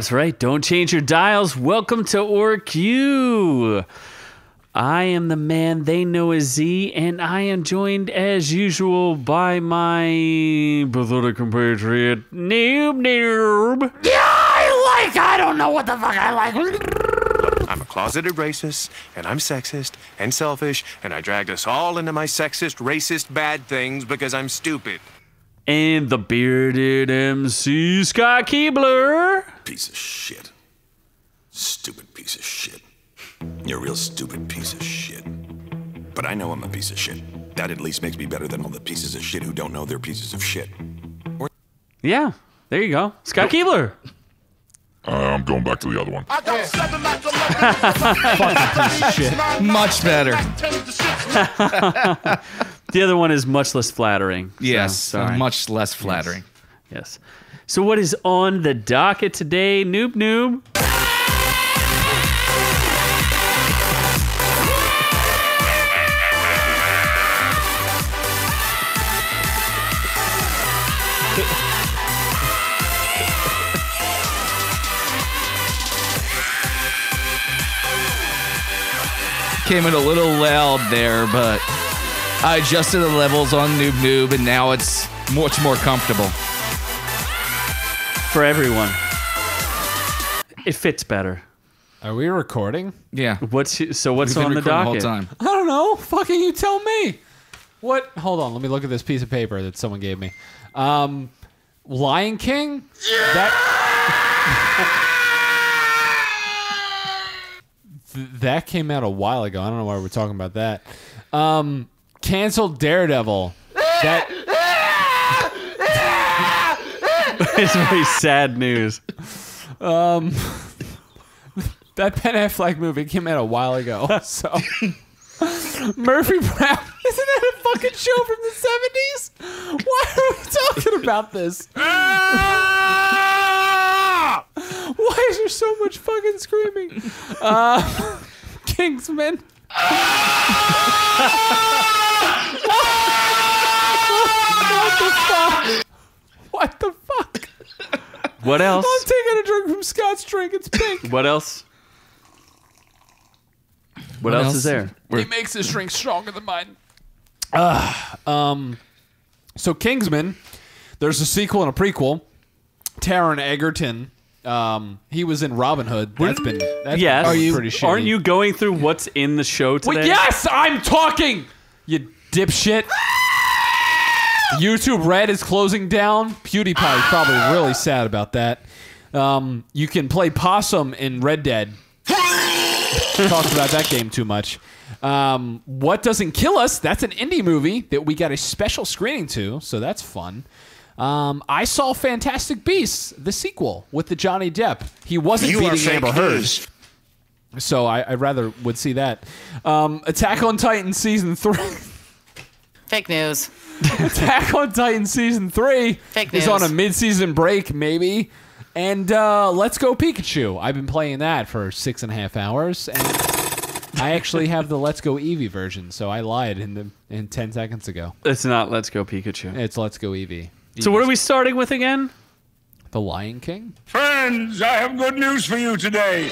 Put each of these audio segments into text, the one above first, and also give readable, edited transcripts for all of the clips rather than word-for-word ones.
That's right. Don't change your dials. Welcome to OrkU. I am the man they know as Z, and I am joined as usual by my pathetic compatriot, Noob-Noob. Yeah, I don't know what the fuck I like. I'm a closeted racist, and I'm sexist and selfish, and I dragged us all into my sexist, racist, bad things because I'm stupid. And the bearded MC, Scott Keebler. Piece of shit. Stupid piece of shit. You're a real stupid piece of shit. But I know I'm a piece of shit. That at least makes me better than all the pieces of shit who don't know they're pieces of shit. Yeah, there you go. Scott Keebler. I'm going back to the other one. Shit. Much better. The other one is much less flattering. Yes, sorry. much less flattering. Yes. So what is on the docket today, Noob-Noob? Came in a little loud there, but I adjusted the levels on Noob-Noob, and now it's much more comfortable. For everyone. It fits better. Are we recording? Yeah. What's on the recording docket? the whole time. I don't know. Fucking you tell me. What? Hold on. Let me look at this piece of paper that someone gave me. Lion King? That came out a while ago. I don't know why we're talking about that. Canceled Daredevil. It's really sad news. That Ben Affleck movie came out a while ago. So Murphy Brown. Isn't that a fucking show from the 70s? Why are we talking about this? Why is there so much fucking screaming? Kingsman. What the fuck? What else? I'm taking a drink from Scott's drink. It's pink. What else? What else is there? He makes his drink stronger than mine. So Kingsman, there's a sequel and a prequel. Taron Egerton, he was in Robin Hood. That's been pretty shitty. Aren't you going through what's in the show today? Well, yes, I'm talking. You dipshit. YouTube Red is closing down. PewDiePie is probably really sad about that. You can play Possum in Red Dead. Talked about that game too much. What Doesn't Kill Us? That's an indie movie that we got a special screening to, so that's fun. I saw Fantastic Beasts, the sequel with the Johnny Depp. He wasn't beating Amber Heard, so I rather would see that. Attack on Titan Season 3. Fake news. Attack on Titan Season 3 is on a mid-season break, maybe. And Let's Go Pikachu. I've been playing that for 6.5 hours, and I actually have the Let's Go Eevee version, so I lied in 10 seconds ago. It's not Let's Go Pikachu. It's Let's Go Eevee. So what are we starting with again? The Lion King? Friends, I have good news for you today.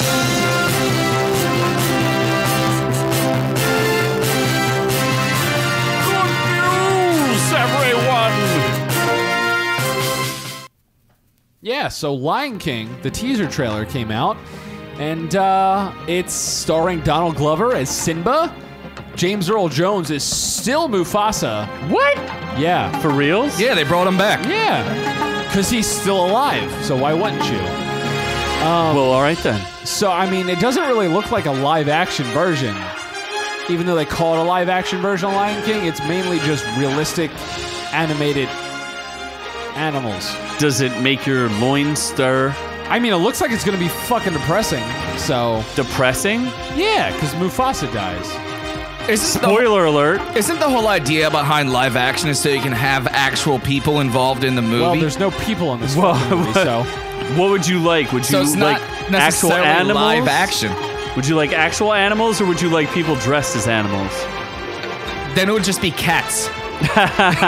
Yeah, so Lion King, the teaser trailer came out, and it's starring Donald Glover as Simba. James Earl Jones is still Mufasa. What? Yeah. For reals? Yeah, they brought him back. Yeah. Because he's still alive, so why wouldn't you? Well, all right then. So, I mean, it doesn't really look like a live-action version. Even though they call it a live-action version of Lion King, it's mainly just realistic, animated animals. Does it make your loins stir? I mean, it looks like it's going to be fucking depressing, so... Depressing? Yeah, because Mufasa dies. Spoiler alert. Isn't the whole idea behind live action is so you can have actual people involved in the movie? Well, there's no people in this fucking movie, so... What would you like? Would So you it's like not actual necessarily animals? live action. Would you like actual animals, or would you like people dressed as animals? Then it would just be cats.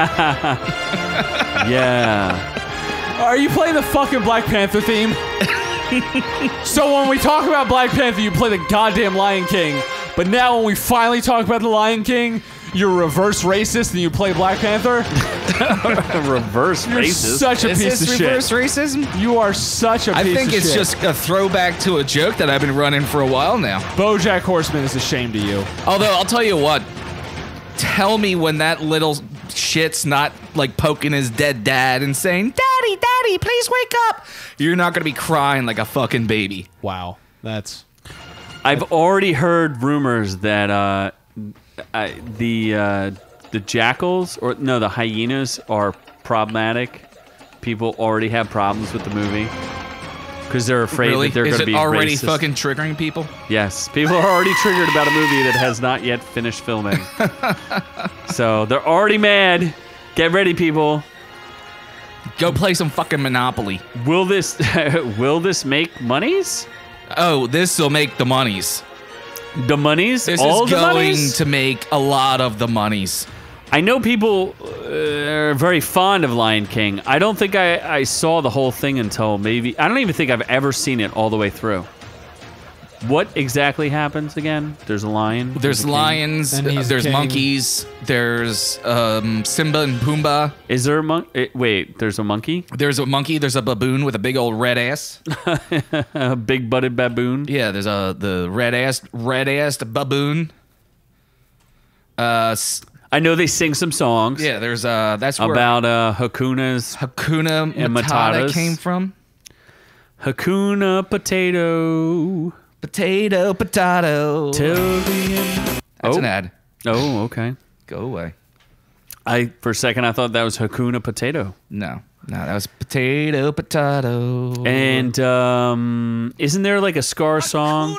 Yeah. Are you playing the fucking Black Panther theme? So when we talk about Black Panther, you play the goddamn Lion King. But now when we finally talk about the Lion King, you're reverse racist and you play Black Panther? Reverse You're racist. such a Is piece this of shit. reverse racism? You are such a piece of shit. I think it's just a throwback to a joke that I've been running for a while now. BoJack Horseman is a shame to you. Although, I'll tell you what. Tell me when that little shit's not, like, poking his dead dad and saying, Daddy, Daddy, please wake up. You're not going to be crying like a fucking baby. Wow. That's... I've already heard rumors that the jackals, or no, the hyenas are problematic. People already have problems with the movie because they're afraid Really? that they're going to be Is it already racist. fucking triggering people? Yes, people are already triggered about a movie that has not yet finished filming. So they're already mad. Get ready, people. Go play some fucking Monopoly. Will this make monies? Oh, this will make the monies. The monies? This All is the going monies? to make a lot of the monies. I know people are very fond of Lion King. I don't think I saw the whole thing until maybe... I don't even think I've ever seen it all the way through. What exactly happens again? There's a lion? There's a king? lions, And he's there's king. monkeys, there's Simba and Pumbaa. Is there a monkey? Wait, there's a monkey? There's a monkey, there's a baboon with a big old red ass. A big-butted baboon? Yeah, there's the red-assed baboon. I know they sing some songs Yeah, there's that's where about Hakuna's... Hakuna and Matata Matatas. came from. Hakuna Potato. Potato, potato. Till the end. That's Oh. an ad. Oh, okay. Go away. For a second, I thought that was Hakuna Potato. No, that was potato, potato. And isn't there like a Scar song?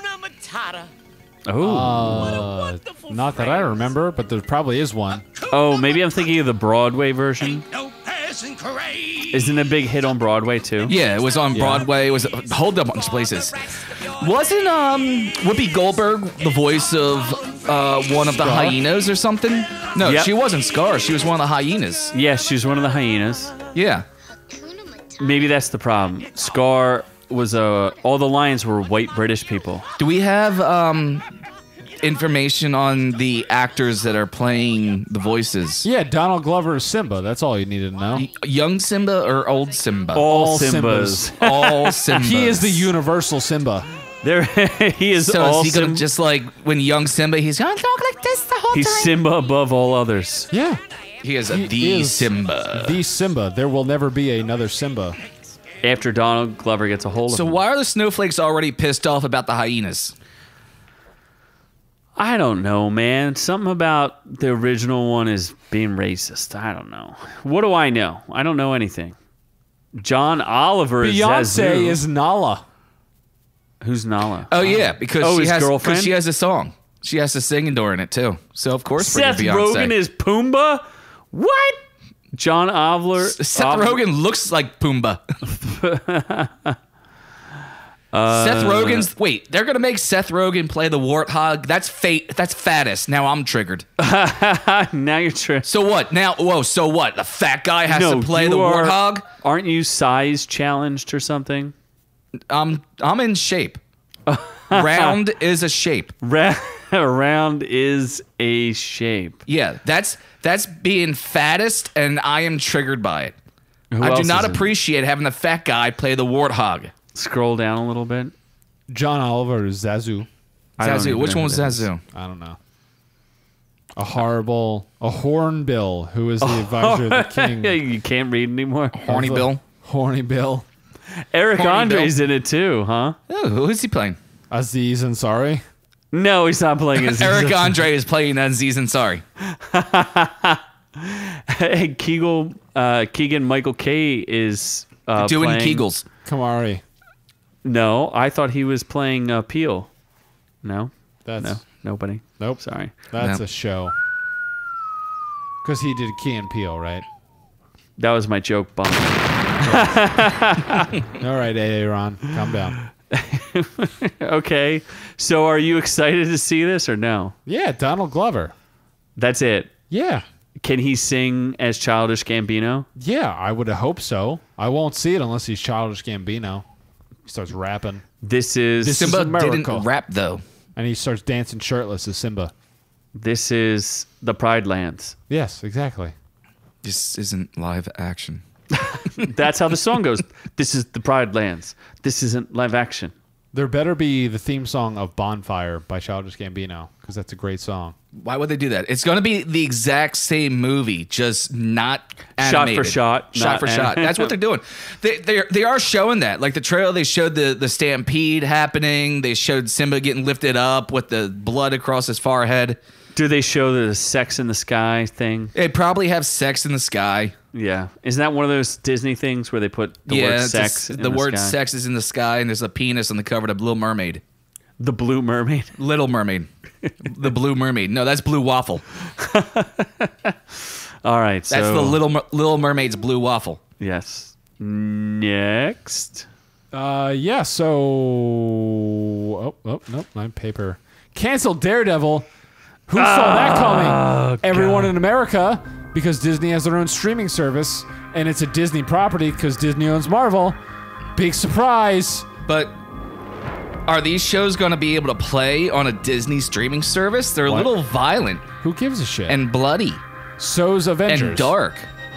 Oh, not that I remember, but there probably is one. oh, maybe I'm thinking of the Broadway version. Isn't it a big hit on Broadway too? Yeah, it was on Broadway. It was a whole bunch of places. Wasn't Whoopi Goldberg the voice of one of the hyenas or something? No, Yep. she wasn't Scar. She was one of the hyenas. Yes, she's one of the hyenas. Yeah. Maybe that's the problem. Scar was all the lions were white British people. Do we have information on the actors that are playing the voices? Yeah, Donald Glover is Simba. That's all you needed to know. Young Simba or old Simba? All Simbas. Simbas. All Simbas. He is the universal Simba. There, he is So all is he gonna Sim- just like when young Simba, he's gonna talk like this the whole He's time? Simba above all others. Yeah. He is He the is Simba. The Simba. There will never be another Simba. After Donald Glover gets a hold of So him. why are the snowflakes already pissed off about the hyenas? I don't know, man. Something about the original one is being racist. I don't know. What do I know? I don't know anything. John Oliver is Beyonce Zazu. is Nala. Who's Nala? Oh yeah, because Oh, she his has girlfriend? because she has a song. She has to sing during it too. So of course, bring Seth in Beyonce. Rogen is Pumbaa? What? John Oliver. Seth Rogen looks like Pumbaa. Seth Rogen's wait, they're gonna make Seth Rogen play the warthog. That's fate. That's fattest. Now I'm triggered. Now you're tripping. So what? Now whoa. So what? The fat guy has to play the you are- warthog. Aren't you size challenged or something? I'm in shape. Round is a shape. Round is a shape. Yeah, that's being fattest, and I am triggered by it. Who I do else not is in it? appreciate having the fat guy play the warthog. Scroll down a little bit. John Oliver is Zazu. I don't Zazu, even which know one who was that is. Zazu? I don't know. A hornbill who is the advisor of the king. You can't read anymore. Horny Bill. Horny Bill. Eric Horny Andre's in it too, huh? Oh, who is he playing? Aziz Ansari. No, he's not playing as Eric Andre is playing Aziz Ansari. Hey, Keegan Michael Kay is Doing playing, Kegels. Kamari. No, I thought he was playing Peel. No, That's no, nobody. Nope. Sorry. That's No. a show. Because he did Key and Peele, right? That was my joke, bump. All right, Aaron, calm down. Okay, so are you excited to see this or no? Yeah, Donald Glover. That's it. Yeah. Can he sing as Childish Gambino? Yeah, I would hope so. I won't see it unless he's Childish Gambino. He starts rapping. This is Simba America. didn't rap though. And he starts dancing shirtless as Simba. this is the Pride Lands. Yes, exactly. This isn't live action. That's how the song goes. This is the Pride Lands. This isn't live action. There better be the theme song of Bonfire by Childish Gambino, because that's a great song. Why would they do that? It's going to be the exact same movie, just not animated. Shot for shot. Shot not for shot. That's what they're doing. They are showing that. Like the trailer, they showed the stampede happening. They showed Simba getting lifted up with the blood across his forehead. Do they show the sex in the sky thing? They probably have sex in the sky. Yeah. Isn't that one of those Disney things where they put the word sex in the word sky? sex is in the sky, and there's a penis on the cover of Little Mermaid. The Blue Mermaid? Little Mermaid. The Blue Mermaid. No, that's Blue Waffle. All right. So, That's the Little Mermaid's Blue Waffle. Yes. Next. Yeah, so... Oh, nope, my paper. Canceled Daredevil. Who saw that coming? Everyone in America, because Disney has their own streaming service, and it's a Disney property because Disney owns Marvel. Big surprise. But are these shows going to be able to play on a Disney streaming service? They're a little violent Who gives a shit? and bloody so's Avengers. and dark.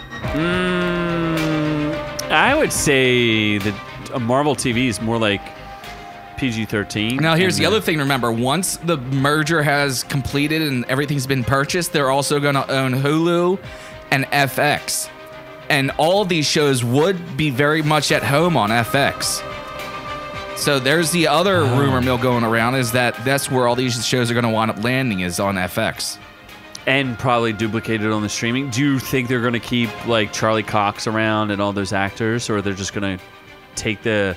I would say that a Marvel TV is more like PG-13. Now, here's and the other thing to remember. Once the merger has completed and everything's been purchased, they're also going to own Hulu and FX. And all of these shows would be very much at home on FX. So there's the other rumor mill going around is that that's where all these shows are going to wind up landing is on FX. And probably duplicated on the streaming. Do you think they're going to keep like Charlie Cox around and all those actors, or they're just going to take the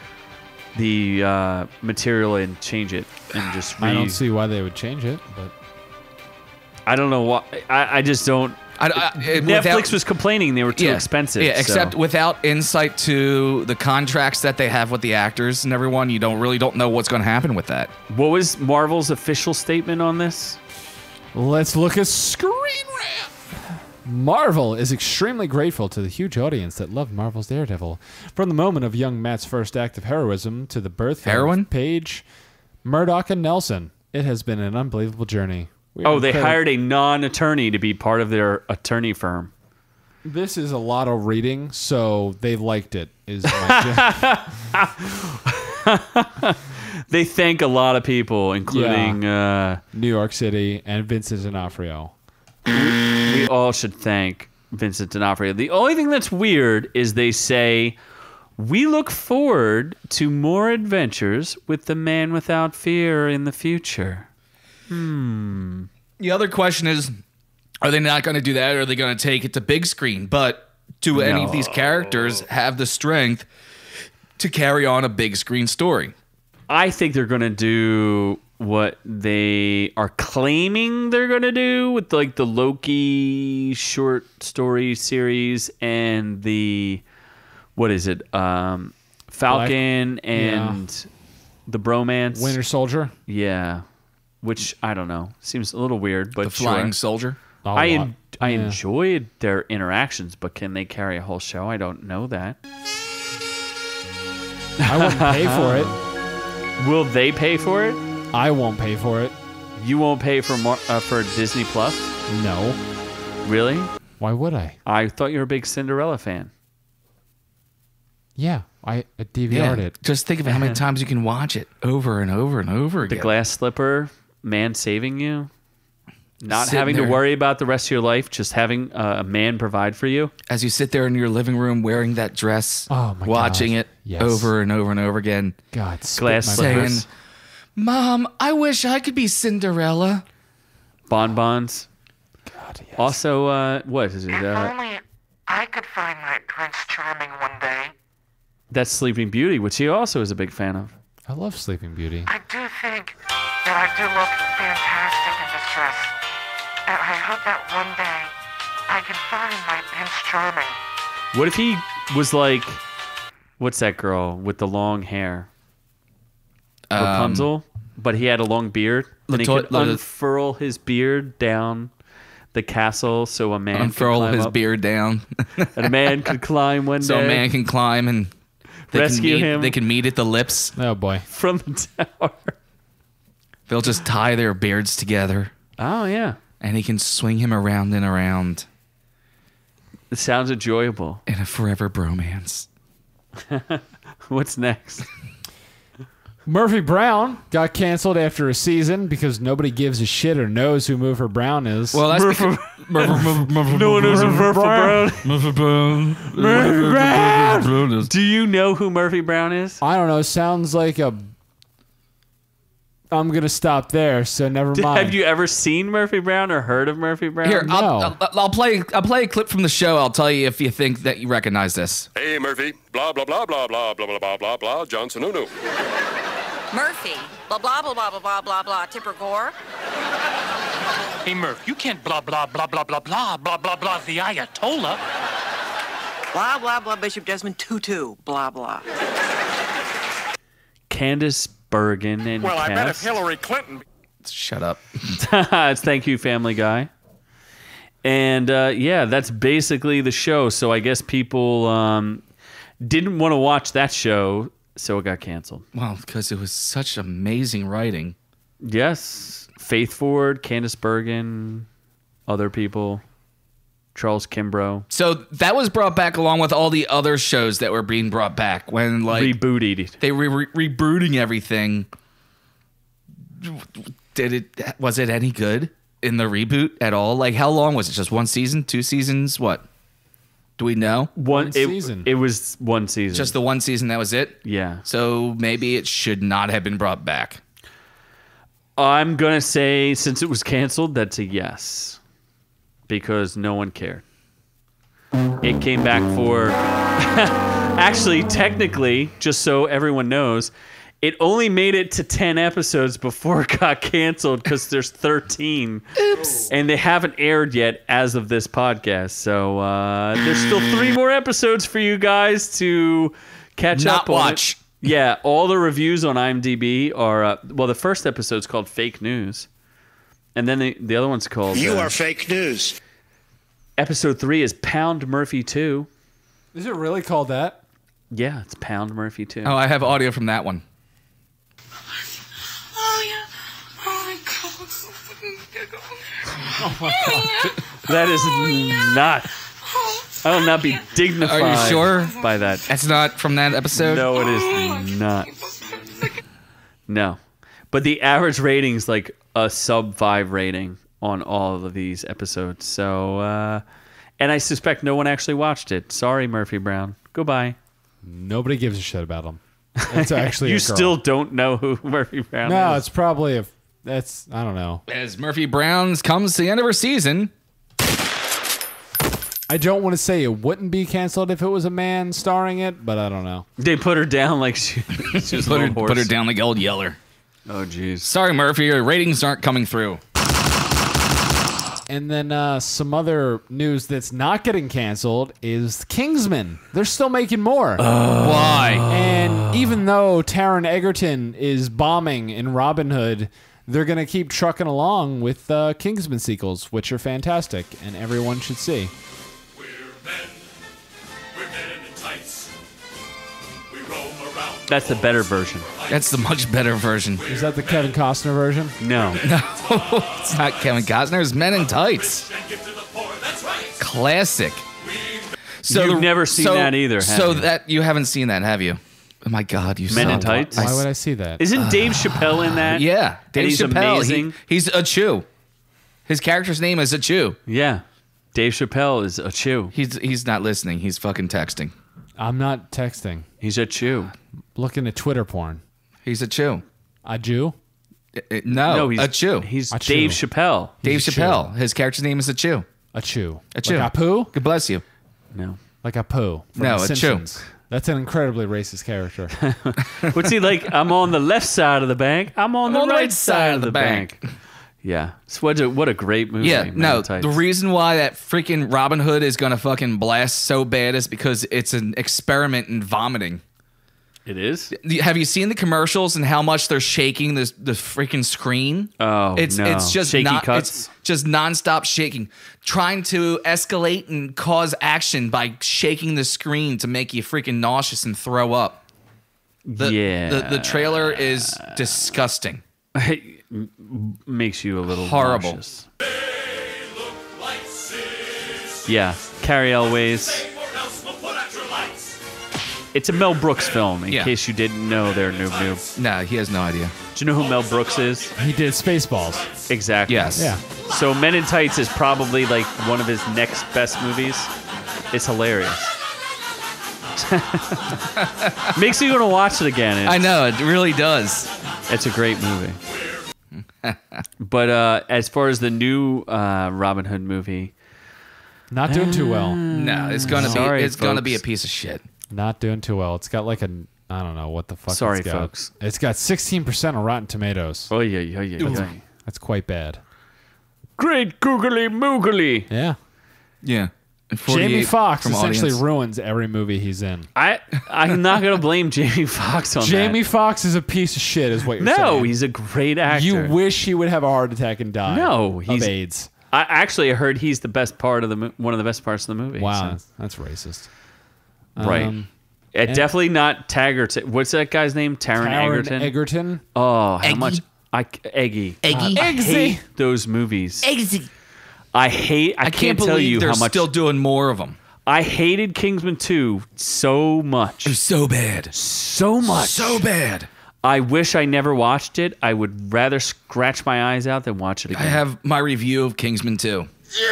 material and change it and just I don't see why they would change it, but I don't know why. I just don't. Netflix was complaining they were too expensive. Yeah, so. except without insight to the contracts that they have with the actors and everyone, you don't know what's going to happen with that. What was Marvel's official statement on this? let's look at Screen Rant. Marvel is extremely grateful to the huge audience that loved Marvel's Daredevil. From the moment of young Matt's first act of heroism to the birth Heroin? of Paige, Murdoch, and Nelson, it has been an unbelievable journey. They hired a non-attorney to be part of their attorney firm. This is a lot of reading, so they liked it. Is my They thank a lot of people, including New York City and Vincent D'Onofrio. we all should thank Vincent D'Onofrio. The only thing that's weird is they say, we look forward to more adventures with the Man Without Fear in the future. The other question is, are they not going to do that, or are they going to take it to big screen? But do any of these characters have the strength to carry on a big screen story? I think they're going to do what they are claiming they're going to do with like the Loki short story series and the, what is it? Falcon and the bromance. Winter Soldier. Yeah. Which, I don't know. Seems a little weird, but The Flying sure. Soldier? I enjoyed their interactions, but can they carry a whole show? I don't know that. I wouldn't pay for it. Will they pay for it? I won't pay for it. You won't pay for Disney Plus? No. Really? Why would I? I thought you were a big Cinderella fan. Yeah, I DVR'd it. Just think of how many times you can watch it over and over and over The again. glass slipper, man saving you, not Sitting having to there. worry about the rest of your life, just having a man provide for you. As you sit there in your living room wearing that dress, Oh, my watching God. it Yes. over and over and over again, God, spit Glass my slippers. breath. saying, Mom, I wish I could be Cinderella. Bonbons. God, yes. Also, what is it? If only I could find my Prince Charming one day. That's Sleeping Beauty, which he also is a big fan of. I love Sleeping Beauty. I do think that I do look fantastic in this dress. And I hope that one day I can find my Prince Charming. What if he was like, what's that girl with the long hair? Rapunzel, but he had a long beard. And he could unfurl his beard down the castle so a man Unfurl could climb his up. beard down And a man could climb one so day. a man can climb and Rescue him. They can meet at the lips. Oh boy. from the tower. They'll just tie their beards together, Oh, yeah. and he can swing him around and around It sounds enjoyable. in a forever bromance. What's next? Murphy Brown got canceled after a season because nobody gives a shit or knows who Murphy Brown is. Well, that's because No one knows who Murphy Brown. Murphy Brown. Do you know who Murphy Brown is? I don't know. Sounds like a. I'm gonna stop there. So never mind. Have you ever seen Murphy Brown or heard of Murphy Brown? Here, No. I'll play a clip from the show. I'll tell you if you think that you recognize this. Hey, Murphy. Blah, blah, blah, blah, blah, blah, blah, blah, blah, blah. Johnson, Noob-Noob. Murphy. Blah, blah, blah, blah, blah, blah, blah. Tipper Gore. Hey, Murph, you can't blah, blah, blah, blah, blah, blah, blah, blah, blah, the Ayatollah. Blah, blah, blah, Bishop Desmond Tutu. Blah, blah. Candace Bergen and Well, I bet if cast. Hillary Clinton... Shut up. It's Thank You, Family Guy. And yeah, that's basically the show. So I guess people didn't want to watch that show, so it got canceled. Well, because it was such amazing writing. Yes. Faith Ford, Candace Bergen, other people, Charles Kimbrough. So that was brought back along with all the other shows that were being brought back when like Rebooted. they were rebooting everything. Was it any good in the reboot at all? Like how long was it? Just one season, 2 seasons? What? Do we know? One season. It was one season. Just the one season, that was it? Yeah. So maybe it should not have been brought back. I'm going to say, since it was canceled, that's a yes. Because no one cared. It came back for... Actually, technically, just so everyone knows, it only made it to 10 episodes before it got canceled because there's 13. Oops. And they haven't aired yet as of this podcast. So there's still 3 more episodes for you guys to catch Not up on. watch. Yeah, all the reviews on IMDb are... well, the first episode's called Fake News. And then the other one's called... You are fake news. Episode 3 is Pound Murphy 2. Is it really called that? Yeah, it's Pound Murphy 2. Oh, I have audio from that one. Oh, yeah. Oh, my God. That is not... I will not be dignified Are you sure? by that. That's not from that episode? No, it is not. No. But the average rating's like a sub 5 rating on all of these episodes. So, and I suspect no one actually watched it. Sorry, Murphy Brown. Goodbye. Nobody gives a shit about him. It's actually You a girl. still don't know who Murphy Brown No, is. it's probably a. That's I don't know. As Murphy Brown's comes to the end of her season. I don't want to say it wouldn't be canceled if it was a man starring it, but I don't know. They put her down like she was a little horse. Put her down like old Yeller. Oh, jeez. Sorry, Murphy, your ratings aren't coming through. And then some other news that's not getting canceled is Kingsman. They're still making more. Why? And even though Taron Egerton is bombing in Robin Hood, they're going to keep trucking along with Kingsman sequels, which are fantastic and everyone should see. We're men in tights. We roam around. That's the better version. That's the much better version. Is that the Kevin Costner version? No. It's not Kevin Costner. It's Men in Tights. And give to the poor. That's right. Classic. So You've never seen that either, have So you? that you haven't seen that, have you? Oh my God, you Men in son. Tights? Why would I see that? Isn't Dave Chappelle in that? Yeah, Dave he's Chappelle. amazing? He's a Chew. His character's name is a Chew. Yeah. Dave Chappelle is a chew. He's not listening. He's fucking texting. I'm not texting. He's a chew. Looking at Twitter porn. He's a Chew. A Jew? No, he's a Chew. He's A Dave chew. Chappelle. Dave He's a Chappelle. His character's name is a Chew. A chew. A Chew. Like a poo? God bless you. No. Like a poo. From No, The a chew. Simpsons. That's an incredibly racist character. What's he like? I'm on the left side of the bank. I'm on the right side of the bank. Yeah. So what a great movie. Yeah, Man no, in Tights. the reason why that freaking Robin Hood is gonna fucking blast so bad is because it's an experiment in vomiting. It is? Have you seen the commercials and how much they're shaking the freaking screen? Oh, it's no. it's just Shaky not cuts? it's just nonstop shaking, trying to escalate and cause action by shaking the screen to make you freaking nauseous and throw up. The trailer is disgusting. Makes you a little horrible. nauseous. Yeah, Carrie Elways. It's a Mel Brooks film, in case you didn't know there, Noob-Noob. No, he has no idea. Do you know who Mel Brooks is? He did Spaceballs. Exactly. Yes. Yeah. So Men in Tights is probably like one of his next best movies. It's hilarious. Makes you want to watch it again. I know, it really does. It's a great movie. But as far as the new Robin Hood movie, not doing too well. No, it's gonna be a piece of shit. Not doing too well. It's got like I don't know what the fuck. Sorry, it's got. folks. It's got 16% on Rotten Tomatoes. Oh yeah. That's quite bad. Great googly moogly. Yeah. Yeah. Jamie Foxx essentially audience. ruins every movie he's in. I'm not gonna blame Jamie Foxx on that. Jamie Foxx is a piece of shit, is what you're saying. No, he's a great actor. You wish he would have a heart attack and die. No, of he's AIDS. I actually heard he's the best part of one of the best parts of the movie. Wow, so. that's racist. Right. Definitely not Taggart. What's that guy's name? Taron Egerton. Oh, how much? Eggy. Eggy. I hate those movies. Eggsy. I can't tell you they're how much. Still doing more of them. I hated Kingsman 2 so much. It was so bad. So much. So bad. I wish I never watched it. I would rather scratch my eyes out than watch it again. I have my review of Kingsman 2.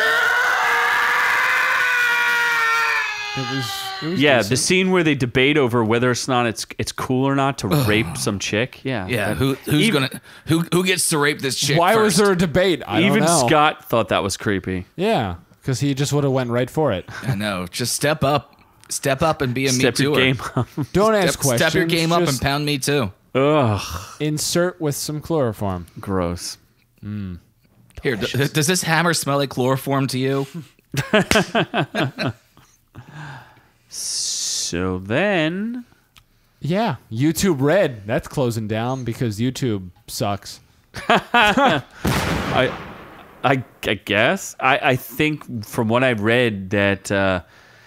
It was yeah, decent. the scene where they debate over whether or not it's cool or not to rape some chick. Yeah. Yeah, who gets to rape this chick? Why first? was there a debate? I Even don't know. Scott thought that was creepy. Yeah, because he just would have went right for it. I know. Just step up and be a Step Me your Tooer. game up. Don't ask questions. Step your game up and just pound Me Too. Ugh, insert with some chloroform. gross. Here, does this hammer smell like chloroform to you? So then, Yeah, YouTube Red. That's closing down because YouTube sucks. I guess I think from what I've read that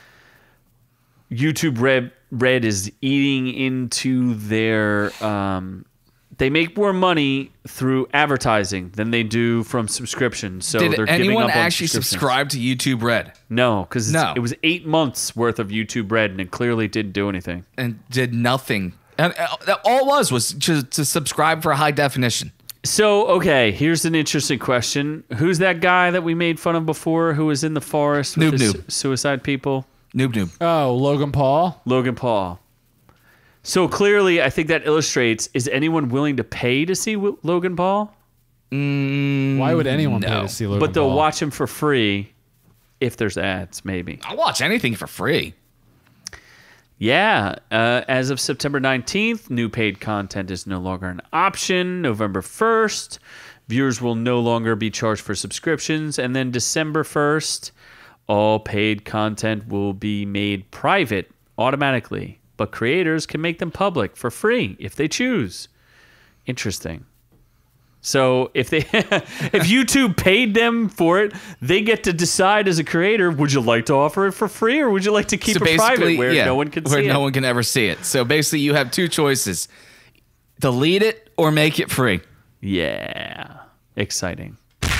YouTube Red is eating into their. They make more money through advertising than they do from subscriptions. So Did they're giving anyone up on actually subscriptions. subscribe to YouTube Red? No, because No. it was 8 months worth of YouTube Red, and it clearly didn't do anything. And did nothing. And all it was to subscribe for high definition. So, okay, here's an interesting question. Who's that guy that we made fun of before who was in the forest with the Noob-Noob. suicide people? Noob-Noob. Oh, Logan Paul. Logan Paul. So clearly, I think that illustrates, is anyone willing to pay to see Logan Paul? Why would anyone pay to see Logan Paul? But they'll watch him for free if there's ads, maybe. I'll watch anything for free. Yeah, as of September 19th, new paid content is no longer an option. November 1st, viewers will no longer be charged for subscriptions. And then December 1st, all paid content will be made private automatically. But creators can make them public for free if they choose. Interesting. So if YouTube paid them for it, they get to decide as a creator, would you like to offer it for free or would you like to keep it private where no one can see it? Where no one can ever see it. So basically you have two choices. Delete it or make it free. Yeah. Exciting.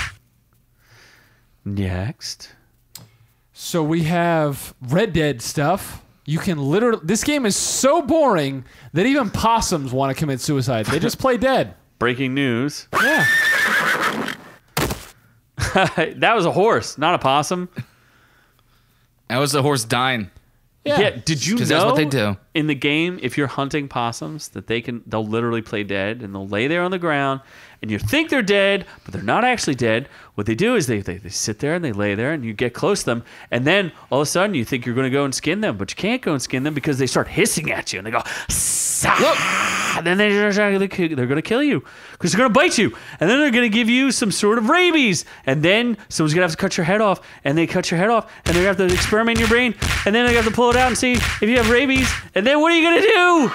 Next. So we have Red Dead stuff. You can literally... This game is so boring that even possums want to commit suicide. They just play dead. Breaking news. Yeah. That was a horse, not a possum. That was the horse dying. Yeah. Did you know that's what they do. In the game, if you're hunting possums, that they'll literally play dead and they'll lay there on the ground and you think they're dead, but they're not actually dead. What they do is they sit there and they lay there and you get close to them and then all of a sudden you think you're going to go and skin them, but you can't go and skin them because they start hissing at you and they go, look, and then they're going to kill you because they're going to bite you and then they're going to give you some sort of rabies and then someone's going to have to cut your head off and they cut your head off and they're going to have to experiment in your brain and then they have to pull it out and see if you have rabies and then what are you going to do?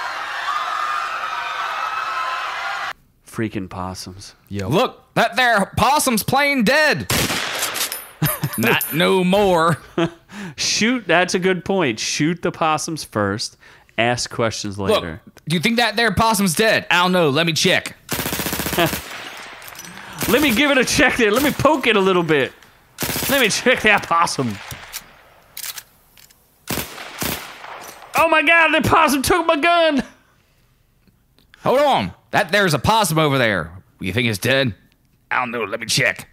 Freaking possums. Yo. Look, that there possum's playing dead. Not no more. Shoot, that's a good point. Shoot the possums first. Ask questions later. Look, Do you think that there possum's dead? I don't know. Let me check. Let me give it a check there. Let me poke it a little bit. Let me check that possum. Oh my God, the possum took my gun. Hold on. That there's a possum over there. You think it's dead? I don't know. Let me check.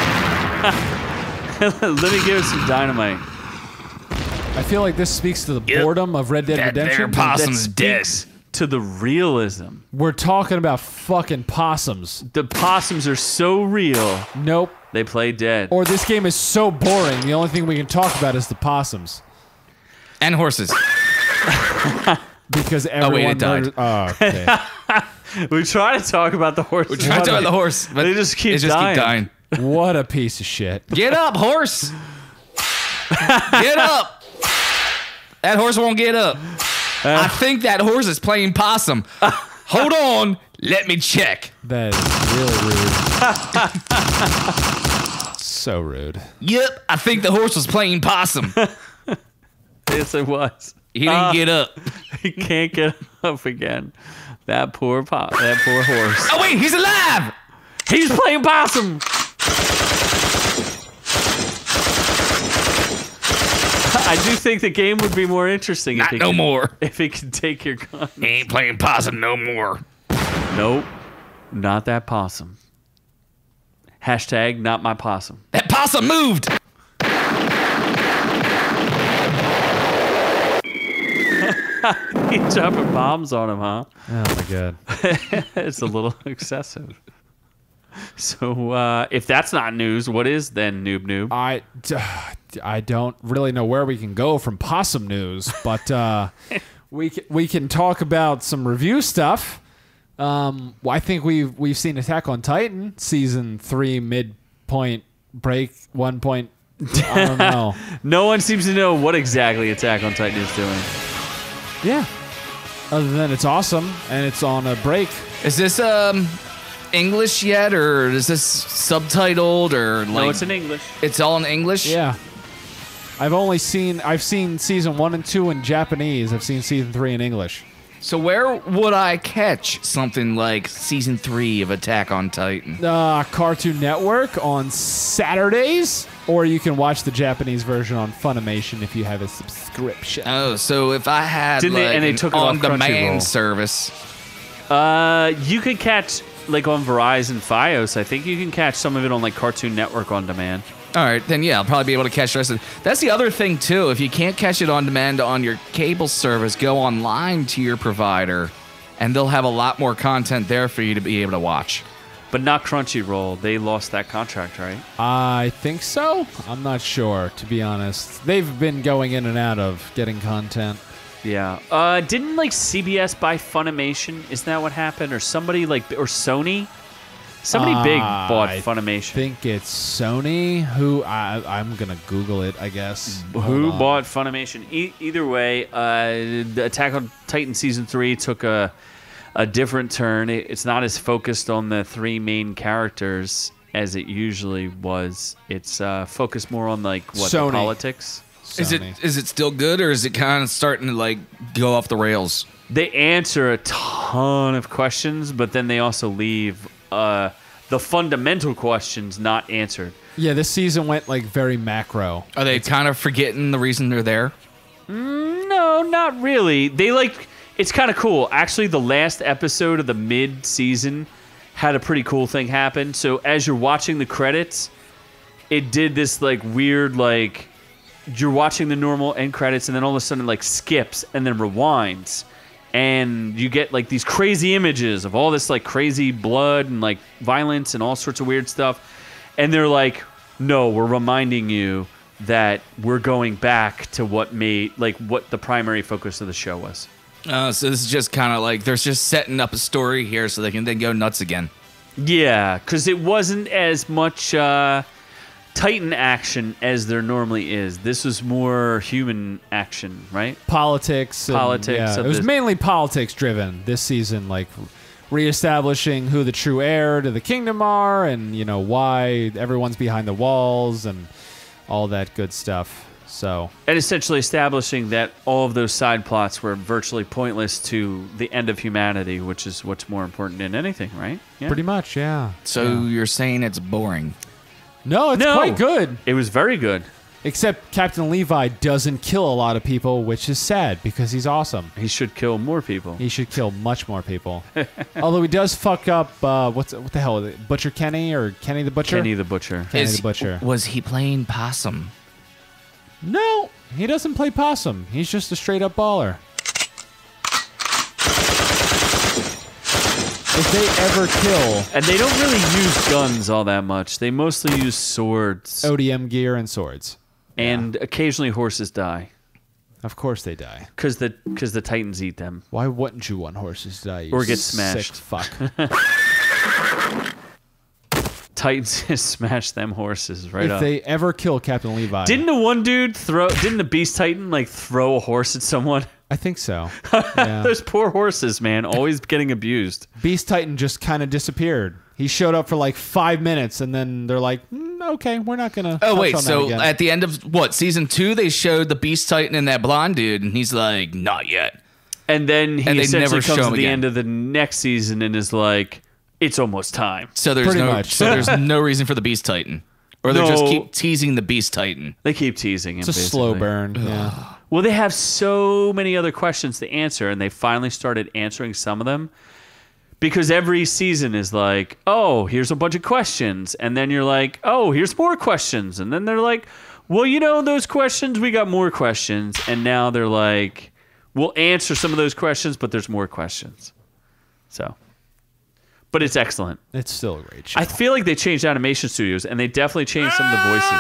Let me give it some dynamite. I feel like this speaks to the boredom of Red Dead That Redemption. there possum's dead. To the realism. We're talking about fucking possums. The possums are so real. Nope. They play dead. Or this game is so boring, the only thing we can talk about is the possums. And horses. Because everyone it died. okay. We try to talk about the horse. We're trying to talk about the horse, but they just keep dying. What a piece of shit. Get up, horse. Get up. That horse won't get up. I think that horse is playing possum. Hold on. Let me check. That is really rude. So rude. Yep, I think the horse was playing possum. Yes, it was. He didn't get up. He can't get up again. That poor horse. Oh, wait, he's alive. He's playing possum. I do think the game would be more interesting Not no more. If it could take your gun. He ain't playing possum no more. Nope. Not that possum. Hashtag not my possum. That possum moved. He's dropping bombs on him, huh? Oh my God. It's a little excessive. So if that's not news, what is then, Noob-Noob? I don't really know where we can go from possum news, but we can talk about some review stuff. I think we've seen Attack on Titan season 3 midpoint break 1 point. I don't know. No one seems to know what exactly Attack on Titan is doing. Yeah. Other than it's awesome and it's on a break. Is this English yet, or is this subtitled, or like? No, it's in English. It's all in English. Yeah. I've seen season 1 and 2 in Japanese. I've seen season 3 in English. So where would I catch something like season 3 of Attack on Titan? Cartoon Network on Saturdays, or you can watch the Japanese version on Funimation if you have a subscription. Oh, so if I had Didn't like they, and they took it off on-demand Crunchyroll. service, You could catch like on Verizon Fios. I think you can catch some of it on like Cartoon Network on demand. all right, then yeah, I'll probably be able to catch the rest of it. That's the other thing too. If you can't catch it on demand on your cable service, go online to your provider, and they'll have a lot more content there for you to be able to watch. But not Crunchyroll. They lost that contract, right? I think so. I'm not sure, to be honest. They've been going in and out of getting content. Yeah. Didn't like CBS buy Funimation? Isn't that what happened? Or somebody like, or Sony? Somebody big bought Funimation. I think it's Sony. Who I'm gonna Google it, I guess. Who bought Funimation? Either way, the Attack on Titan season 3 took a different turn. It's not as focused on the 3 main characters as it usually was. It's focused more on like what, the Sony. politics. Sony. Is it still good, or is it kind of starting to like go off the rails? They answer a ton of questions, but then they also leave the fundamental questions not answered. Yeah, this season went like very macro. Are they kind of forgetting the reason they're there? No, not really. They like, it's kind of cool. Actually, the last episode of the mid-season had a pretty cool thing happen. So as you're watching the credits, it did this like weird, like you're watching the normal end credits and then all of a sudden it like skips and then rewinds. And you get like these crazy images of all this like crazy blood and like violence and all sorts of weird stuff. And they're like, no, we're reminding you that we're going back to what the primary focus of the show was. So this is just kind of like they're just setting up a story here so they can then go nuts again. Yeah, because it wasn't as much Titan action as there normally is. This was more human action, right? Politics. Yeah, it was mainly politics driven this season, like reestablishing who the true heir to the kingdom are and, you know, why everyone's behind the walls and all that good stuff. So, And essentially establishing that all of those side plots were virtually pointless to the end of humanity, which is what's more important than anything, right? Yeah. pretty much, yeah. So you're saying it's boring? No, it's quite good. It was very good. Except Captain Levi doesn't kill a lot of people, which is sad because he's awesome. He should kill more people. He should kill much more people. Although he does fuck up, what the hell is it? Butcher Kenny or Kenny the Butcher? Kenny the Butcher. Kenny the Butcher. Was he playing Possum? No, he doesn't play Possum. He's just a straight up baller. If they ever kill... And they don't really use guns all that much. They mostly use swords. ODM gear and swords. And occasionally horses die. Of course they die. Because the Titans eat them. Why wouldn't you want horses to die, you Or get sick smashed. fuck? Titans just smash them horses right up. If they ever kill Captain Levi... Didn't the Beast Titan like throw a horse at someone? I think so. Yeah. Those poor horses, man, always getting abused. Beast Titan just kind of disappeared. He showed up for like 5 minutes, and then they're like, okay, we're not going to... Oh, wait, so at the end of, season 2, they showed the Beast Titan and that blonde dude, and he's like, not yet. And then he they essentially never comes show to him the again. end of the next season and is like, it's almost time. So there's Pretty no much. So there's no reason for the Beast Titan. Or they just No. keep teasing the Beast Titan. They keep teasing him, It's a slow burn, yeah. Well, they have so many other questions to answer, and they finally started answering some of them. Because every season is like, oh, here's a bunch of questions. And then you're like, oh, here's more questions. And then they're like, well, you know, those questions, we got more questions. And now they're like, we'll answer some of those questions, but there's more questions. So, but it's excellent. It's still a great show. I feel like they changed animation studios, and they definitely changed some of the voices.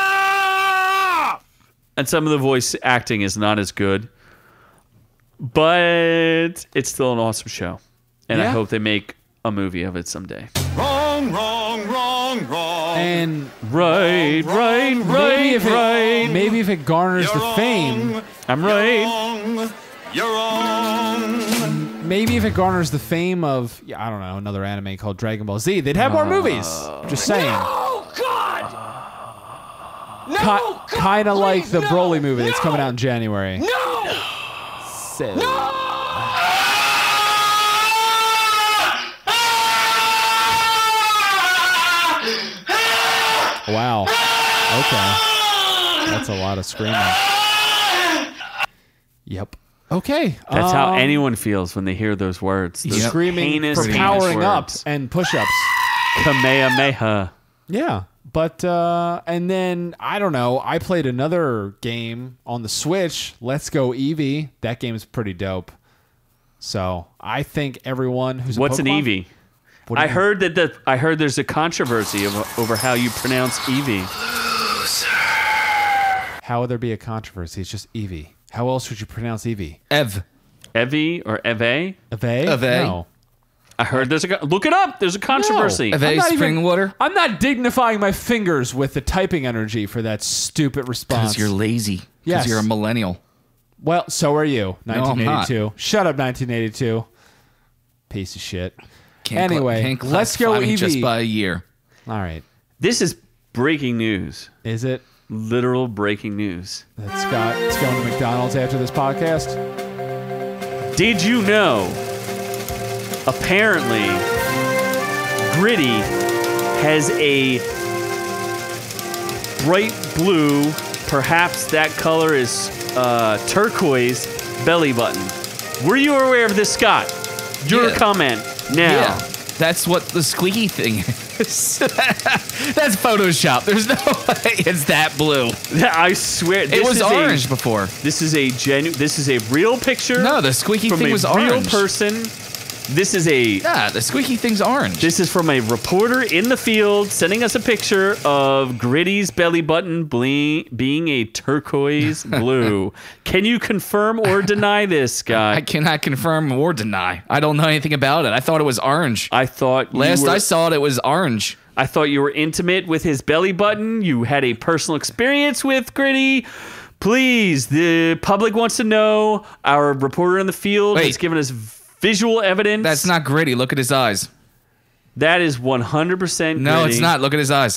And some of the voice acting is not as good. But it's still an awesome show. And I Yeah. hope they make a movie of it someday. And Right. maybe if it garners the fame, I'm right. maybe if it garners the fame of, I don't know, another anime called Dragon Ball Z, they'd have more movies. Just saying. Oh, God! Kind of like the Broly movie that's coming out in January. So. Wow. Okay. That's a lot of screaming. Yep. Okay. That's how anyone feels when they hear those words. Those Screaming heinous, for heinous powering up words. and push-ups. Kamehameha. Yeah. But, and then, I don't know, I played another game on the Switch, Let's Go Eevee. That game's pretty dope. So, I think everyone who's What's a an Pokemon... Eevee? What do I you heard there's a controversy over how you pronounce Eevee. How would there be a controversy? It's just Eevee. How else would you pronounce Eevee? Evie or Eve? Eve? Eve? No. I heard look it up. There's a controversy. No. Eve I'm not spring water? I'm not dignifying my fingers with the typing energy for that stupid response. Because you're lazy. Because Yes. you're a millennial. Well, so are you. No, I'm 1982. Shut up, 1982. Piece of shit. Anyway, can't Let's Go classify me Eevee. just by a year. All right. This is breaking news. Is it? Literal breaking news. That Scott is going to McDonald's after this podcast? Did you know? Apparently, Gritty has a bright blue, perhaps that color is turquoise, belly button. Were you aware of this, Scott? Your Yeah. comment now. Yeah. That's what the squeaky thing is. That's Photoshop. There's no way it's that blue. I swear, It was orange before. This is a real picture. No, the squeaky from thing a was real orange. person. This is a Yeah, the squeaky thing's orange. This is from a reporter in the field sending us a picture of Gritty's belly button being a turquoise blue. Can you confirm or deny this, Scott? I cannot confirm or deny. I don't know anything about it. I thought it was orange. I thought Last I saw it was orange. I thought you were intimate with his belly button. You had a personal experience with Gritty. Please, the public wants to know. Our reporter in the field has given us visual evidence. That's not Gritty. Look at his eyes. That is 100% Gritty. No, it's not. Look at his eyes.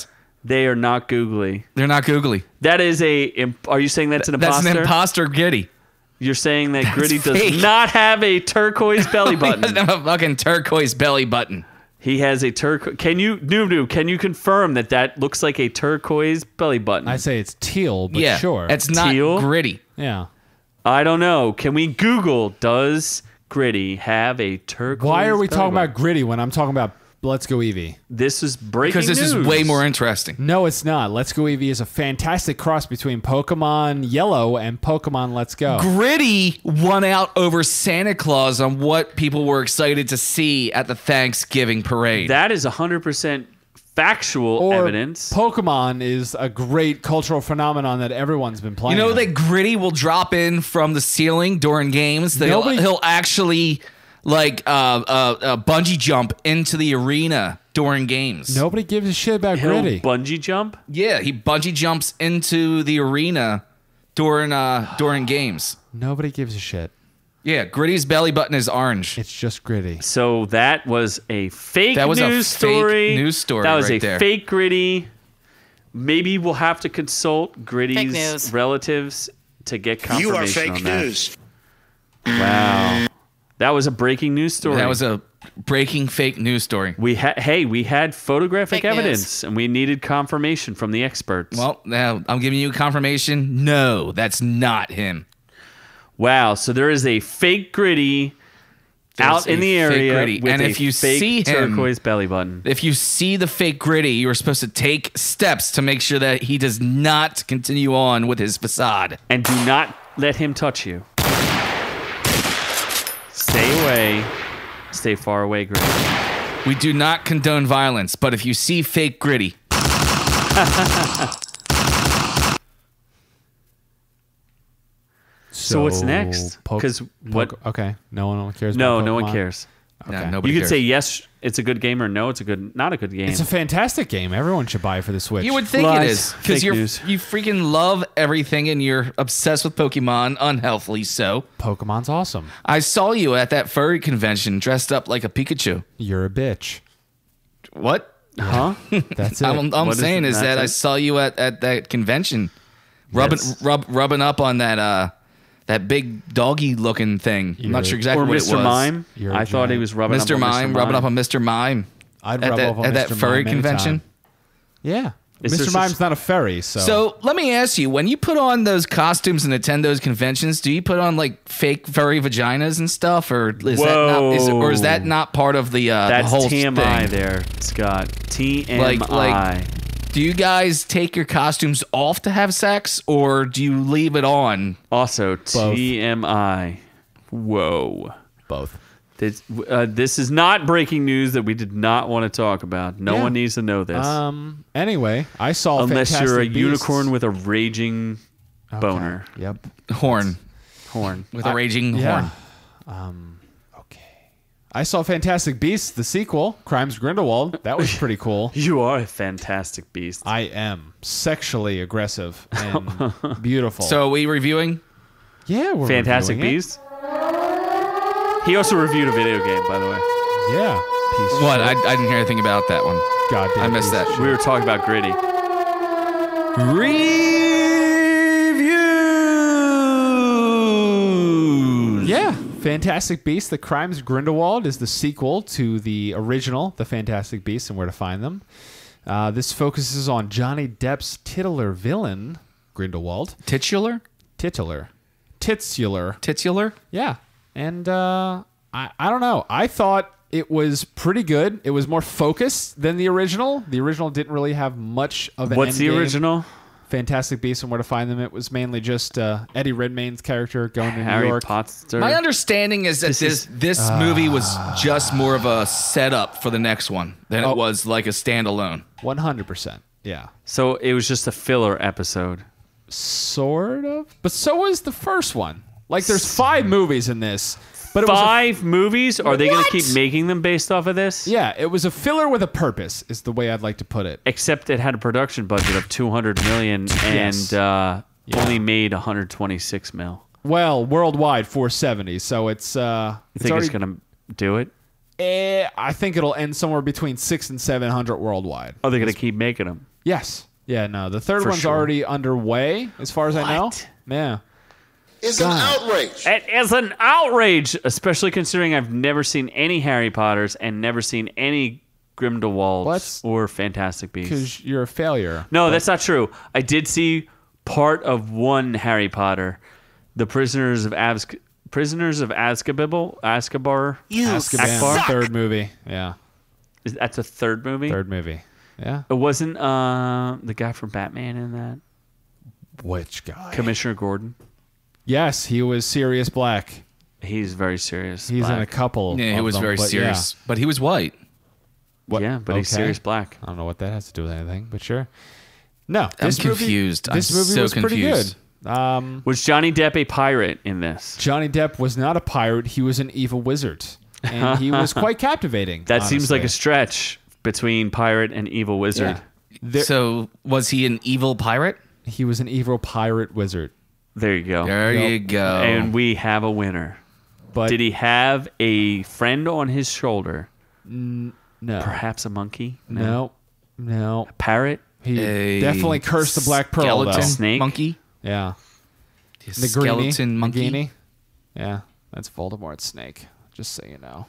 They are not googly. They're not googly. That is are you saying that's an imposter? That's an imposter Gritty. You're saying that Gritty fake. does not have a turquoise belly button. He doesn't have a fucking turquoise belly button. He has a turquoise. Can you, Noob-Noob, can you confirm that looks like a turquoise belly button? I say it's teal, but Yeah, sure. it's not Teal? Gritty. Yeah. I don't know. Can we Google, does Gritty have a turquoise Why are we belly talking button? about Gritty when I'm talking about Let's Go Eevee? This is breaking Because this news. is way more interesting. No, it's not. Let's Go Eevee is a fantastic cross between Pokemon Yellow and Pokemon Let's Go. Gritty won out over Santa Claus on what people were excited to see at the Thanksgiving parade. That is 100% factual Or evidence. Pokemon is a great cultural phenomenon that everyone's been playing. You know that Gritty will drop in from the ceiling during games? That he'll actually bungee jump into the arena during games. Nobody gives a shit about He'll Gritty. bungee jump? Yeah, he bungee jumps into the arena during games. Nobody gives a shit. Yeah, Gritty's belly button is orange. It's just Gritty. So that was a fake That was news a fake story. news story That was right a there. fake Gritty. Maybe we'll have to consult Gritty's news. relatives to get confirmation You are fake on that. news. Wow. That was a breaking news story. That was a breaking fake news story. We had photographic Fake news. evidence, and we needed confirmation from the experts. Well, now I'm giving you confirmation. No, that's not him. Wow, so there is a fake Gritty out There's in a the fake area Gritty. with And a if you fake see him- turquoise belly button. If you see the fake Gritty, you are supposed to take steps to make sure that he does not continue on with his facade. And do not let him touch you. Stay away. Stay far away, Gritty. We do not condone violence, but if you see fake Gritty, So what's next? Because what? Okay, no one cares. No, about no one Pokemon? cares. no, Okay. nobody You could cares. say yes, it's a good game, or no, it's not a good game. It's a fantastic game. Everyone should buy it for the Switch. You would think Lies. it is because Fake news. you freaking love everything and you're obsessed with Pokemon, unhealthily so. Pokemon's awesome. I saw you at that furry convention dressed up like a Pikachu. You're a bitch. What? Huh? That's it. I'm What is saying it? is that I That's it? saw you at that convention, rubbing up on that big doggy looking thing. I'm not sure exactly Or what it Mr. was. Mime. You're a I thought he giant- was rubbing Mr. up on Mime, Mr. rubbing Mime. up on Mr. Mime I'd at rub that off on at that Mr. furry Mime convention. anytime. Yeah. Is there Mr. such- Mime's not a fairy, so. So let me ask you: when you put on those costumes and attend those conventions, do you put on like fake furry vaginas and stuff, or is that not part of the That's whole TMI thing? there, Scott. TMI. Like, do you guys take your costumes off to have sex, or do you leave it on? Also, TMI. Whoa. both. This is not breaking news that we did not want to talk about. No Yeah. one needs to know this. Anyway, I saw Unless you're a Fantastic Beasts. unicorn with a raging boner. Yep. Horn Horn. with a raging Yeah. horn. Okay. I saw Fantastic Beasts, the sequel, Crimes Grindelwald. That was pretty cool. You are a fantastic beast. I am sexually aggressive and beautiful. So are we reviewing? yeah, we're Fantastic reviewing it. Beast. He also reviewed a video game, by the way. Yeah. Piece of What? shit. I didn't hear anything about that one. Goddamn I missed piece of that. shit. We were talking about Gritty. Reviews. Yeah, Fantastic Beasts: The Crimes of Grindelwald is the sequel to the original, The Fantastic Beasts, and Where to Find Them. This focuses on Johnny Depp's titular villain, Grindelwald. Titular? Titular. Yeah, and I don't know. I thought it was pretty good. It was more focused than the original. The original didn't really have much of an What's the endgame. original? Fantastic Beasts and Where to Find Them. It was mainly just Eddie Redmayne's character going to New Harry York. Potter. My understanding is that this movie was just more of a setup for the next one than it was like a standalone. 100%. Yeah. So it was just a filler episode. Sort of. But so was the first one. Like, there's 5 movies in this. But it was 5 movies? Are they going to What? keep making them based off of this? yeah, it was a filler with a purpose, is the way I'd like to put it. Except it had a production budget of $200 million and Yes. only made 126 mil. Well, worldwide, 470. So it's You think it's going to do it? I think it'll end somewhere between 600 and 700 worldwide. Are they going to keep making them? Yes. Yeah, no. The third For one's sure. already underway, as far as I know. Yeah. It's an outrage. It is an outrage, especially considering I've never seen any Harry Potters and never seen any Grindelwalds or Fantastic Beasts. Because you're a failure. No, that's not true. I did see part of one Harry Potter, The Prisoners of Azkaban. Azkaban, third movie. Yeah. That's a third movie? Third movie. Yeah. It wasn't the guy from Batman in that? Which guy? Commissioner Gordon. Yes, he was Sirius Black. He's very serious. He's in a couple. Yeah, he of was them, very but serious. But he was white. What? Yeah, but he's Okay. Sirius Black. I don't know what that has to do with anything, but sure. No, I'm this confused. Movie, this I'm movie so was pretty good. confused. Was Johnny Depp a pirate in this? Johnny Depp was not a pirate. He was an evil wizard. And he was quite captivating. That seems like a honestly. stretch between pirate and evil wizard. Yeah. So was he an evil pirate? He was an evil pirate wizard. There you go. There you go. And we have a winner. But Did he have a friend on his shoulder? no. Perhaps a monkey? No. No. Parrot? He A definitely cursed the Black Pearl, skeleton though. Snake? monkey. Yeah. Skeleton monkey. Nagini. Yeah. That's Voldemort's snake. Just so you know.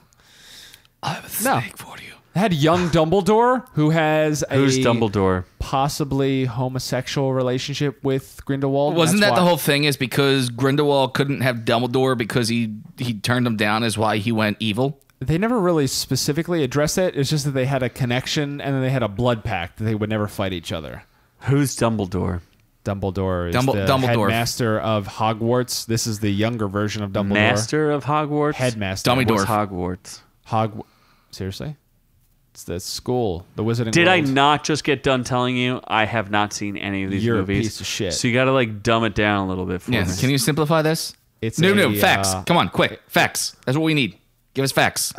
I have a snake for you. It had young Dumbledore, who has Who's a Dumbledore? possibly homosexual relationship with Grindelwald. and Wasn't that's that the why- whole thing? Is because Grindelwald couldn't have Dumbledore because he turned him down, is why he went evil. They never really specifically addressed it. It's just that they had a connection and then they had a blood pact that they would never fight each other. Who's Dumbledore? Dumbledore is the Dumbledore. headmaster of Hogwarts. This is the younger version of Dumbledore. Master of Hogwarts? Headmaster. What's Hogwarts? Seriously? It's the school, the Wizarding Did I World. not just get done telling you I have not seen any of these You're movies? a piece of shit. So you got to like dumb it down a little bit for Yeah. me. Can you simplify this? It's No, a, facts. Come on, quick. Facts. That's what we need. Give us facts.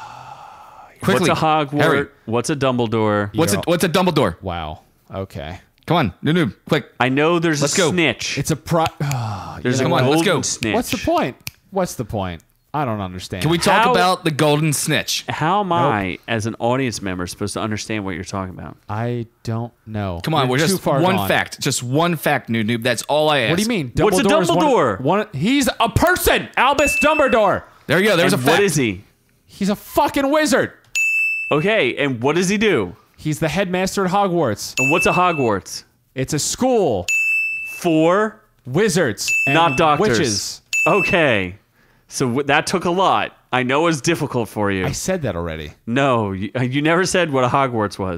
Quickly. What's a Hogwarts? Harry. What's a Dumbledore? What's a Dumbledore? Wow. Okay. Come on, Noob-Noob, quick. I know there's Let's a go. snitch. It's a There's a Come on, let's golden go. snitch. What's the point? What's the point? I don't understand. Can we talk How- about the golden snitch? How am I, as an audience member, supposed to understand what you're talking about? I don't know. Come on, You're we're too just far one gone. fact. Just one fact, Noob-Noob. That's all I ask. What do you mean? What's a Dumbledore's Dumbledore? He's a person. Albus Dumbledore. There you go. There's And a fact. what is he? He's a fucking wizard. Okay, and what does he do? He's the headmaster at Hogwarts. And what's a Hogwarts? It's a school. For Wizards and not doctors. witches. Okay, so that took a lot. I know it's difficult for you. I said that already. No, you never said what a Hogwarts was.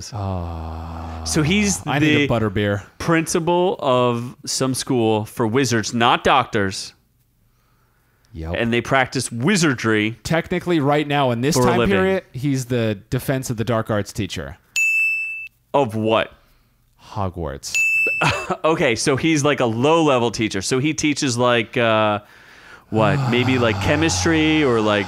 So he's I need a the butterbeer. principal of some school for wizards, not doctors, Yep. and they practice wizardry. Technically, right now in this For a time living. period, he's the defense of the dark arts teacher. Of what? Hogwarts. Okay, so he's like a low-level teacher. So he teaches like what? Maybe like chemistry or like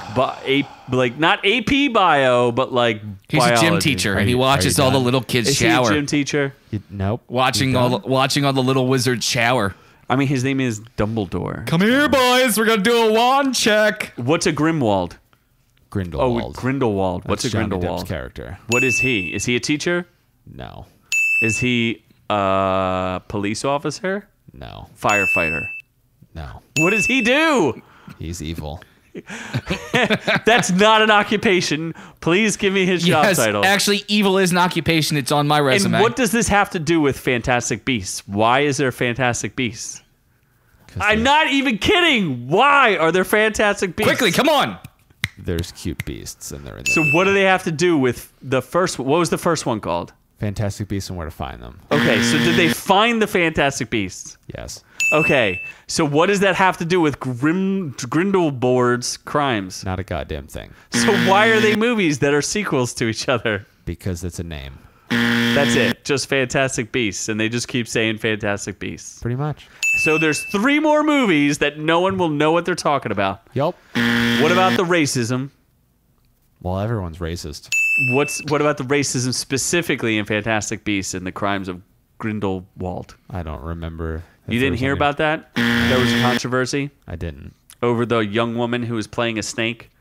not AP bio, but like He's biology. a gym teacher, and he watches all the little kids Is shower. he a gym teacher? Nope. watching all the little wizards shower. I mean, his name is Dumbledore. Come here, boys. We're gonna do a wand check. What's a Grimwald? Grindelwald. Oh, Grindelwald. What's That's a Johnny Depp's Grindelwald? character. What is he? Is he a teacher? No. Is he a police officer? No. Firefighter? No. What does he do? He's evil. That's not an occupation. Please give me his job Yes, title. actually, evil is an occupation. It's on my resume. And what does this have to do with Fantastic Beasts? Why is there Fantastic Beasts? I'm not even kidding. Why are there Fantastic Beasts? Quickly, come on. There's cute beasts and they're in the So what do they have to do with the first? What was the first one called? Fantastic Beasts and Where to Find Them. Okay, so did they find the Fantastic Beasts? Yes. Okay, so what does that have to do with Grindelwald's crimes? Not a goddamn thing. So why are they movies that are sequels to each other? Because it's a name. That's it, just Fantastic Beasts, and they just keep saying Fantastic Beasts. Pretty much. So there's 3 more movies that no one will know what they're talking about. Yup. What about the racism? Well, everyone's racist. What about the racism specifically in Fantastic Beasts and the crimes of Grindelwald? I don't remember. if You there didn't was hear any- about that? There was a controversy I didn't. over the young woman who was playing a snake.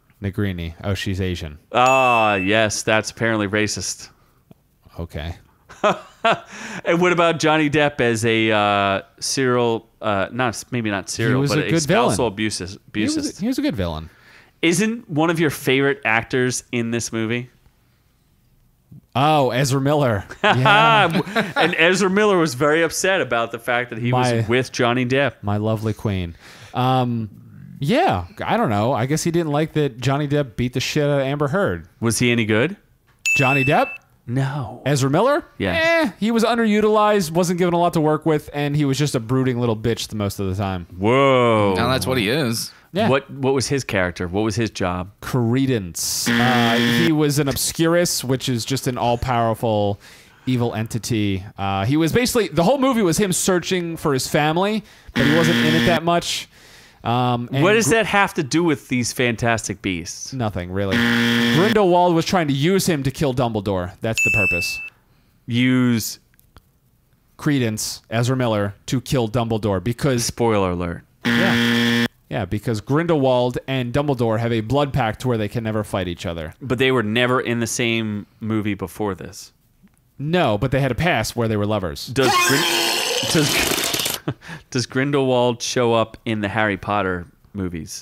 Negrini. Oh, she's Asian. Ah, yes, that's apparently racist. Okay. And what about Johnny Depp as a serial, maybe not serial, was but a good spousal villain. abuses? He was a good villain. Isn't one of your favorite actors in this movie? Oh, Ezra Miller. Yeah. And Ezra Miller was very upset about the fact that he was with Johnny Depp. My lovely queen. Yeah, I don't know. I guess he didn't like that Johnny Depp beat the shit out of Amber Heard. Was he any good? Johnny Depp? No. Ezra Miller? Yeah. He was underutilized, wasn't given a lot to work with, and he was just a brooding little bitch the most of the time. Whoa. Now that's what he is. Yeah. What was his character? What was his job? Credence. He was an obscurus, which is just an all-powerful evil entity. He was basically, the whole movie was him searching for his family, but he wasn't in it that much. What does that have to do with these fantastic beasts? Nothing, really. Grindelwald was trying to use him to kill Dumbledore. That's the purpose. Use Credence, Ezra Miller, to kill Dumbledore because... Spoiler alert. Yeah, because Grindelwald and Dumbledore have a blood pact where they can never fight each other. But they were never in the same movie before this. No, but they had a past where they were lovers. Does Grindelwald show up in the Harry Potter movies?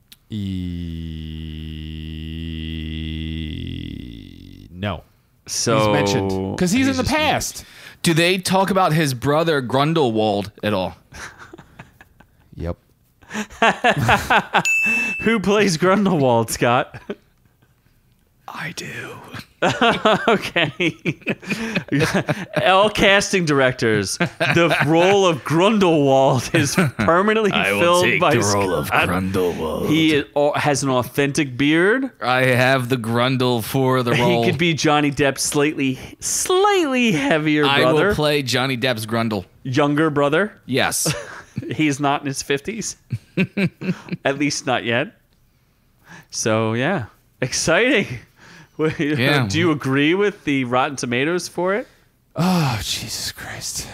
No. So he's mentioned because he's in the past. Do they talk about his brother Grindelwald at all? Yep. Who plays Grindelwald, Scott? I do. Okay. All casting directors, the role of Grindelwald is permanently filled by the role of Grindelwald. He has an authentic beard. I have the Grundle for the role. He could be Johnny Depp's slightly heavier brother. I will play Johnny Depp's Grundle. Younger brother. Yes. He's not in his 50s. At least not yet. So, yeah. Exciting. Yeah. Do you agree with the Rotten Tomatoes for it? Oh, Jesus Christ.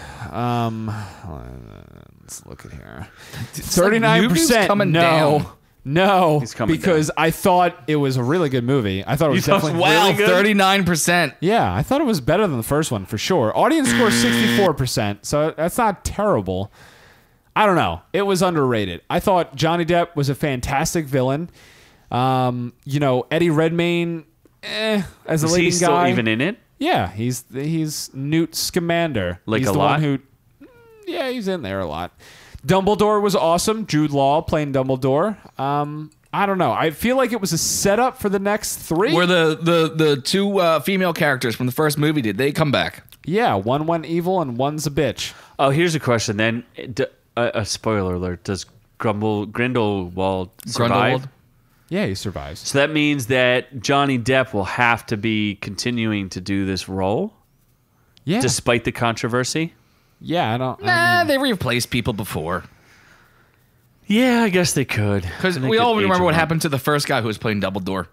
Let's look at here. 39%. Coming down. No, He's coming because down. I thought it was a really good movie. I thought it was definitely Wow, really good. 39%. Yeah, I thought it was better than the first one for sure. Audience score 64%, so that's not terrible. I don't know. It was underrated. I thought Johnny Depp was a fantastic villain. Eddie Redmayne, as a Is leading he still guy. even in it? Yeah, he's Newt Scamander. Like he's a the lot? one who. Yeah, he's in there a lot. Dumbledore was awesome. Jude Law playing Dumbledore. I don't know. I feel like it was a setup for the next three. Were the two female characters from the first movie, did they come back? Yeah, one went evil and one's a bitch. Oh, here's a question then. A spoiler alert. Does Grindelwald survive? Grindelwald? Yeah, he survives. So that means that Johnny Depp will have to be continuing to do this role? Yeah. Despite the controversy? Yeah, I don't. Nah, they replaced people before. Yeah, I guess they could. Because we all remember what happened to the first guy who was playing Dumbledore.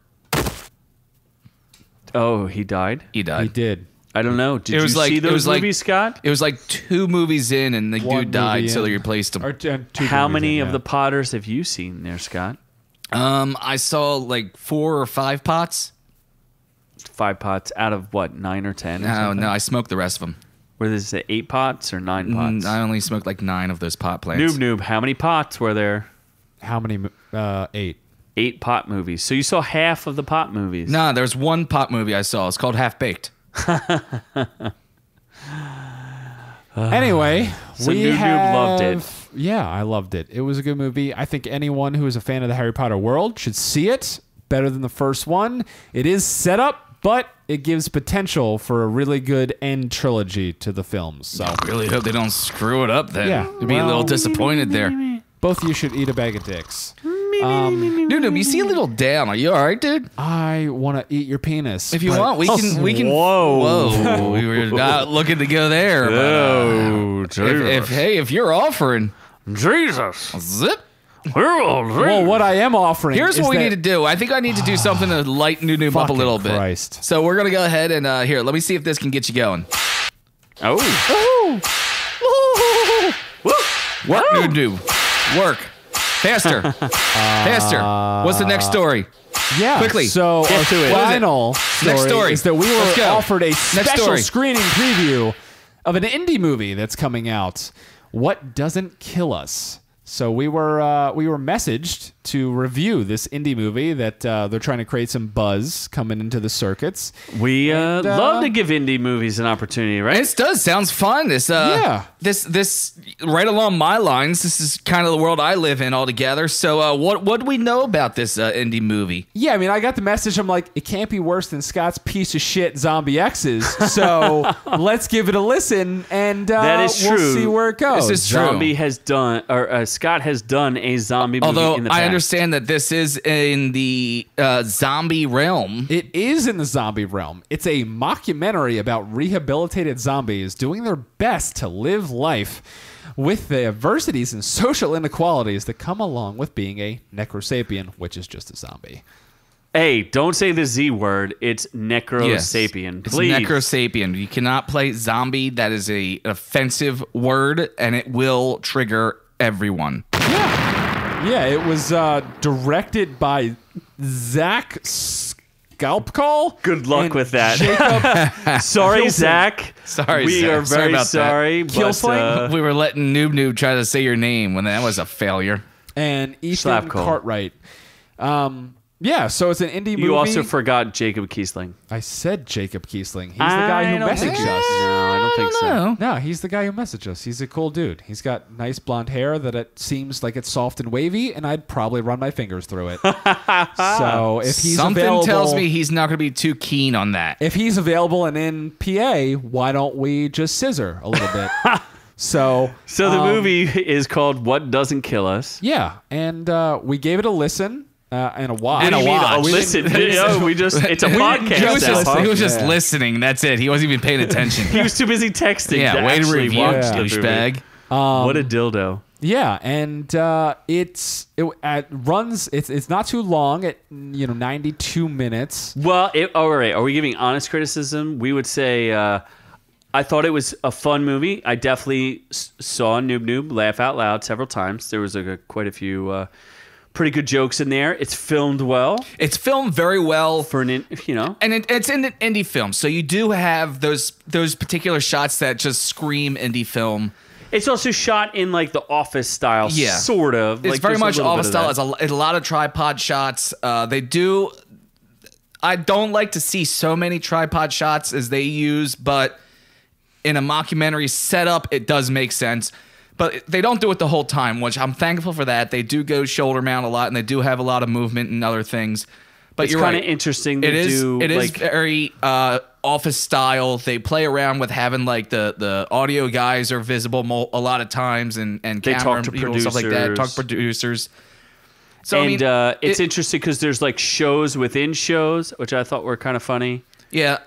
Oh, he died? He died. He did. I don't know. Did you see those movies, Scott? It was like 2 movies in, and the One dude died, movie so they in. replaced him. Or two How movies many in, of yeah. the Potters have you seen there, Scott? I saw like 4 or 5 pots. 5 pots out of what, 9 or 10? No, I smoked the rest of them. Were this 8 pots or 9 pots? I only smoked like 9 of those pot plants. Noob-Noob, how many pots were there? How many? 8. 8 pot movies. So you saw half of the pot movies. Nah, there's one pot movie I saw. It's called Half Baked. Anyway, So we Noob-Noob loved it. Yeah, I loved it. It was a good movie. I think anyone who is a fan of the Harry Potter world should see it. Better than the first one. It is set up, but it gives potential for a really good end trilogy to the films. So I really hope they don't screw it up then. Yeah, I'd be a little well- disappointed there. both of you should eat a bag of dicks. Noob-Noob, you see a little down. Are you all right, dude? I want to eat your penis. If you want, we can. Whoa. We were not looking to go there. But, Oh, Jesus. if you're offering, Jesus. zip. Well, what I am offering. Here's is what we that- need to do. I think I need to do something to lighten Noob-Noob up a Fucking little bit. Christ. So we're gonna go ahead and here. Let me see if this can get you going. Oh. Work, Noob-Noob. Work. Faster. Faster. What's the next story? Yeah. Quickly. So Get our to it. final Next story. is that we Let's were go. offered a special story. screening preview of an indie movie that's coming out. What Doesn't Kill Us. So we were messaged to review this indie movie that they're trying to create some buzz coming into the circuits. We love to give indie movies an opportunity, right? This does sounds fun. This this right along my lines. This is kind of the world I live in altogether. So what do we know about this indie movie? Yeah, I mean, I got the message. I'm like, it can't be worse than Scott's piece of shit Zombie X's. So let's give it a listen, and that is we'll true. see where it goes. This is true. Zombie has done, or Scott has done a zombie movie Although in the past. I understand that this is in the zombie realm. It is in the zombie realm. It's a mockumentary about rehabilitated zombies doing their best to live life with the adversities and social inequalities that come along with being a necrosapien, which is just a zombie. Hey, don't say the Z word. It's necrosapien. It's Please. necrosapien. You cannot play zombie. That is an offensive word, and it will trigger everyone. Yeah, it was directed by Zach Scalpcall. Good luck and with that. Jacob Sorry, Kilson. Zach. Sorry, we Zach. are Sorry very about sorry. that. But, We were letting Noob-Noob try to say your name when that was a failure. And Ethan Slapcall. Cartwright. Yeah, so it's an indie movie. you also forgot Jacob Kiesling. I said Jacob Kiesling. He's the guy who messaged us. No, I don't think so. No, he's the guy who messaged us. He's a cool dude. He's got nice blonde hair that it seems like it's soft and wavy, and I'd probably run my fingers through it. So if he's Something available, tells me he's not going to be too keen on that. if he's available and in PA, why don't we just scissor a little bit? So the movie is called What Doesn't Kill Us. yeah, and we gave it a listen and a watch. What do you mean, a listen? It's a podcast. He was just listening. That's it. He wasn't even paying attention. He was too busy texting. Yeah, to way to actually review, watch the movie. douchebag. What a dildo. Yeah, and it runs. It's not too long. At 92 minutes. Well, all right. Are we giving honest criticism? We would say I thought it was a fun movie. I definitely saw Noob-Noob laugh out loud several times. There was quite a few pretty good jokes in there. It's filmed well. It's filmed very well for an, and it's in an indie film, so you do have those particular shots that just scream indie film. It's also shot in like the Office style, sort of. It's like, very much there's a little Office bit of style. that. It's a lot of tripod shots. They do. I don't like to see so many tripod shots as they use, but in a mockumentary setup, it does make sense. But they don't do it the whole time, which I'm thankful for that. They do go shoulder mount a lot, and they do have a lot of movement and other things. But It's you're kind right. of interesting. It is like, very Office style. They play around with having like the audio guys are visible a lot of times, and They camera talk to people and stuff like that. Talk producers. producers. So and I mean, it's interesting because there's like shows within shows, which I thought were kind of funny. Yeah.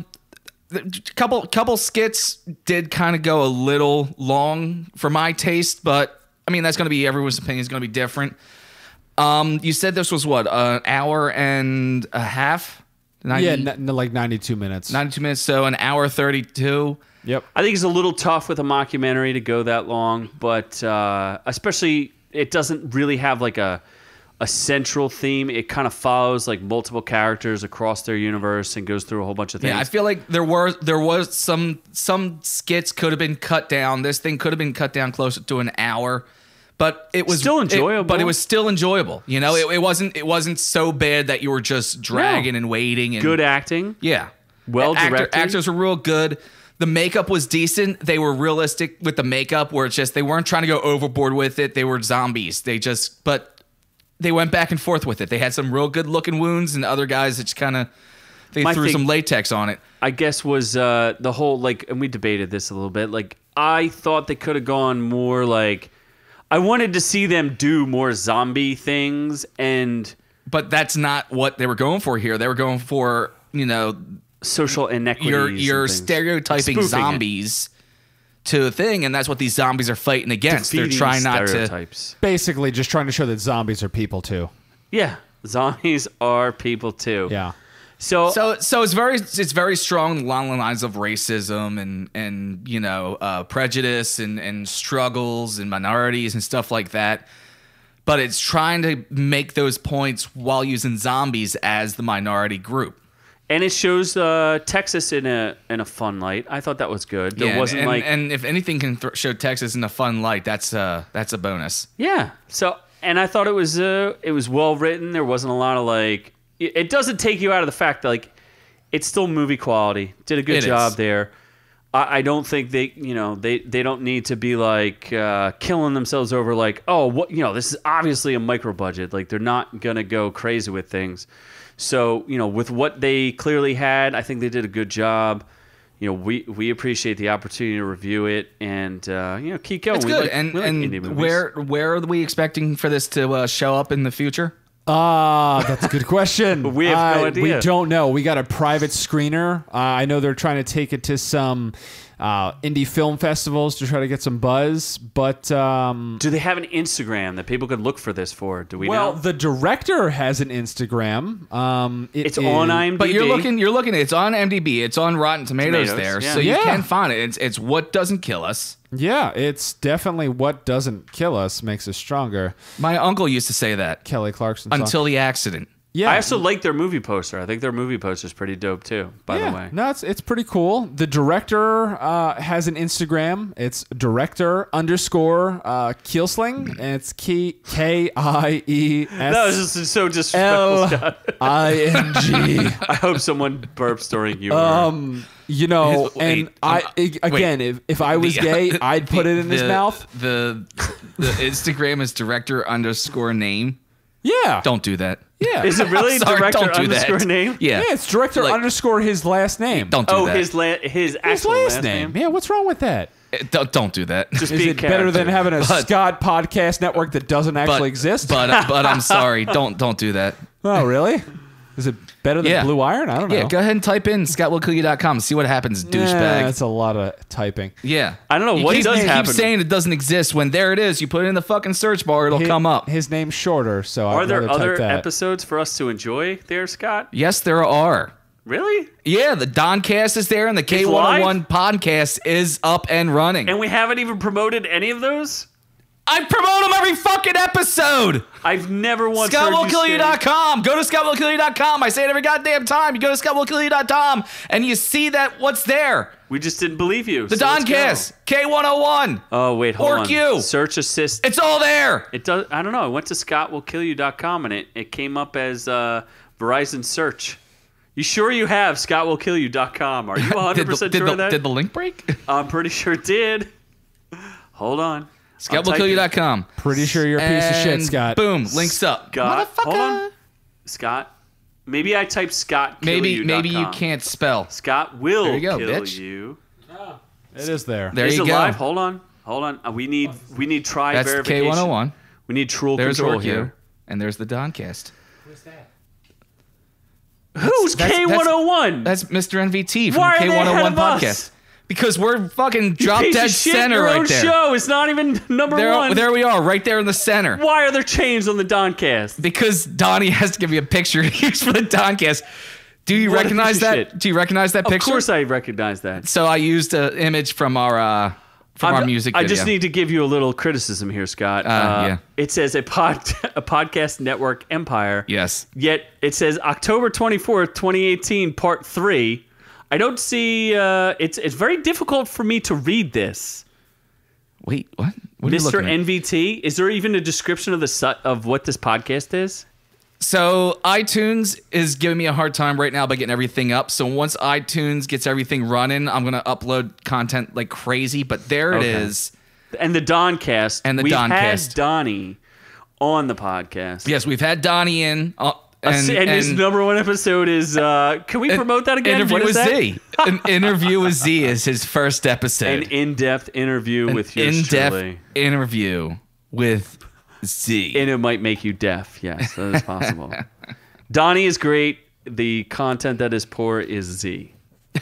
Couple skits did kind of go a little long for my taste, but I mean that's going to be everyone's opinion is going to be different. You said this was what, an hour and a half? 90, like 92 minutes. 92 minutes, so an hour 32. Yep. I think it's a little tough with a mockumentary to go that long, but especially it doesn't really have like a central theme. It kind of follows like multiple characters across their universe and goes through a whole bunch of things. Yeah, I feel like there was some skits could have been cut down. This thing could have been cut down closer to an hour, but it was still enjoyable. But it was still enjoyable. You know, it wasn't so bad that you were just dragging and waiting. And good acting. Yeah, Well directed. Actors were real good. The makeup was decent. They were realistic with the makeup, where it's just they weren't trying to go overboard with it. They were zombies. They went back and forth with it. They had some real good looking wounds, and other guys that just kind of threw some latex on it. I guess was the whole like, and we debated this a little bit. Like I thought they could have gone more like, I wanted to see them do more zombie things, but that's not what they were going for here. They were going for social inequities. You're and things. stereotyping Spoofing zombies to a thing, and that's what these zombies are fighting against. Defeating They're trying not stereotypes. Basically, just trying to show that zombies are people too. Yeah, zombies are people too. Yeah. So it's very strong along the lines of racism and prejudice and struggles and minorities and stuff like that. but it's trying to make those points while using zombies as the minority group. And it shows Texas in a fun light. I thought that was good. There wasn't and if anything can show Texas in a fun light, that's a bonus. Yeah. So, and I thought it was well written. There wasn't a lot of like. It doesn't take you out of the fact that like it's still movie quality. Did a good job there. I don't think they don't need to be like killing themselves over like, oh, what, this is obviously a micro budget. Like they're not gonna go crazy with things. So, with what they clearly had, I think they did a good job. We appreciate the opportunity to review it and, keep going. It's good. And where are we expecting for this to show up in the future? That's a good question. We have no idea. We don't know. We got a private screener. I know they're trying to take it to some indie film festivals to try to get some buzz. But do they have an Instagram that people could look for this for? Do we know? Well, the director has an Instagram. It's on IMDb. But you're looking. It's on IMDb. It's on Rotten Tomatoes there, yeah. so you can find it. It's What Doesn't Kill Us. Yeah, it's definitely What Doesn't Kill Us makes us stronger. My uncle used to say that. Kelly Clarkson song. Until the accident. Yeah, I also like their movie poster. I think their movie poster is pretty dope too. By the way, no, it's pretty cool. The director has an Instagram. It's director_Kielsling, and it's Kies. That was just so disrespectful. Ling. I hope someone burps during you. If I was gay, I'd put it in his mouth. The Instagram is director_name. Yeah, don't do that. Yeah. Is it really director_ name? Yeah. It's director _ his last name. Don't do that. His actual last name. Yeah, what's wrong with that? Don't do that. Just Is it better than having a Scott podcast network that doesn't actually exist? But I'm sorry. Don't do that. Oh, really? Is it better than Blue Iron? I don't know. Yeah, go ahead and type in ScottWillKillYou.com. See what happens, douchebag. That's a lot of typing. Yeah. I don't know what does happen. You keep saying it doesn't exist when there it is. You put it in the fucking search bar, it'll come up. His name's shorter, so Are I'd there rather other type that. episodes for us to enjoy there, Scott? Yes, there are. Really? Yeah, the Doncast is there and the K101 podcast is up and running. And we haven't even promoted any of those? I promote them every fucking episode. I've never once heard you ScottWillKillYou.com. Go to ScottWillKillYou.com. I say it every goddamn time. You go to ScottWillKillYou.com and you see that what's there. We just didn't believe you. The Doncast, K101. Oh, wait, hold OrkU. on. Search assist. It's all there. It does. I don't know. I went to ScottWillKillYou.com and it came up as Verizon search. You sure you have ScottWillKillYou.com? Are you 100% sure of that? Did the link break? I'm pretty sure it did. Hold on. ScottWillKillYou.com. Pretty sure you're a piece of shit, Scott. Boom, links up. Scott, hold on. Scott. Maybe I typed Scott. Maybe you can't spell. Scott will there you go, kill bitch. you. Oh, it is there. There is you it go. Live? Hold on. We need try That's verification. That's K101. We need Troll there's control OrkU, here. And there's the Doncast. Who's that? Who's K101? That's Mr. NVT from Why the are they ahead K101 of podcast. us? Because we're fucking drop piece dead of shit, center your right own there. Show. It's not even number one. There we are, right there in the center. Why are there chains on the Doncast? Because Donnie has to give you a picture to use for the Doncast. Do you recognize that? Shit. Do you recognize that picture? Of course I recognize that. So I used an image from our music video. I just need to give you a little criticism here, Scott. Yeah. It says a podcast network empire. Yes. Yet it says October 24th, 2018, part 3. I don't see. It's very difficult for me to read this. Wait, what? What Mr. NVT, is there even a description of what this podcast is? So iTunes is giving me a hard time right now by getting everything up. So once iTunes gets everything running, I'm gonna upload content like crazy. But there it is. And the Doncast. And the We've Doncast. had Donnie on the podcast. Yes, we've had Donnie in. And his number one episode is. Can we promote that again? Interview what is with that? Z. An interview with Z is his first episode. An in-depth interview with yours in-depth truly. Interview with Z. And it might make you deaf. Yes, that is possible. Donnie is great. The content that is poor is Z.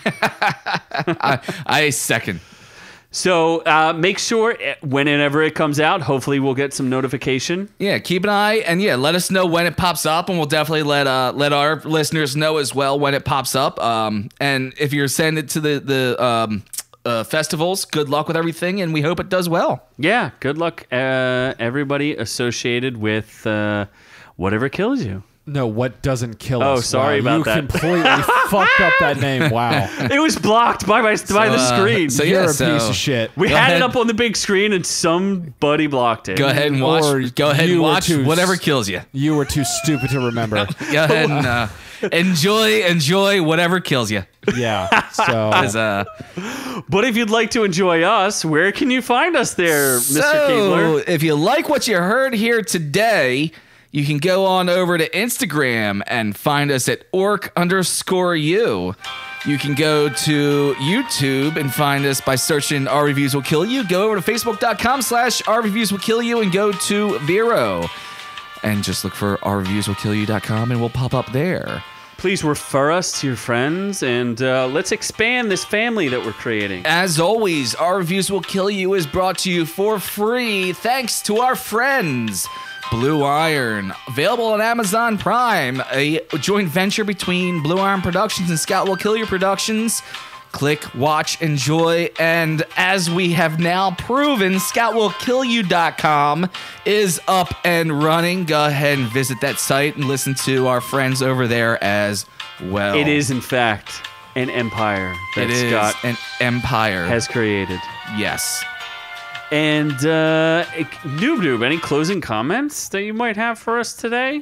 I second. So make sure whenever it comes out, hopefully we'll get some notification. Yeah, keep an eye and let us know when it pops up, and we'll definitely let our listeners know as well when it pops up. And if you're sending it to the festivals. Good luck with everything, and we hope it does well. Yeah, good luck, everybody associated with whatever kills you. No, what doesn't kill us. Oh, sorry about that. You completely fucked up that name. Wow. It was blocked by the screen. So you're a piece of shit. We had it up on the big screen, and somebody blocked it. Go ahead and watch. Go ahead and watch whatever kills you. You were too stupid to remember. Go ahead and enjoy whatever kills you. Yeah. So. But if you'd like to enjoy us, where can you find us there, Mr. Keebler? If you like what you heard here today, you can go on over to Instagram and find us at OrkU. You can go to YouTube and find us by searching Our Reviews Will Kill You. Go over to Facebook.com/Our Reviews Will Kill You and go to Vero. And just look for OurReviewsWillKillYou.com and we'll pop up there. Please refer us to your friends and let's expand this family that we're creating. As always, Our Reviews Will Kill You is brought to you for free thanks to our friends. Blue Iron, available on Amazon Prime, a joint venture between Blue Iron Productions and Scout Will Kill You Productions. Click, watch, enjoy, and as we have now proven, ScoutWillKillYou.com is up and running. Go ahead and visit that site and listen to our friends over there as well. It is, in fact, an empire that Scott an empire has created. Yes. And Noob-Noob, any closing comments that you might have for us today?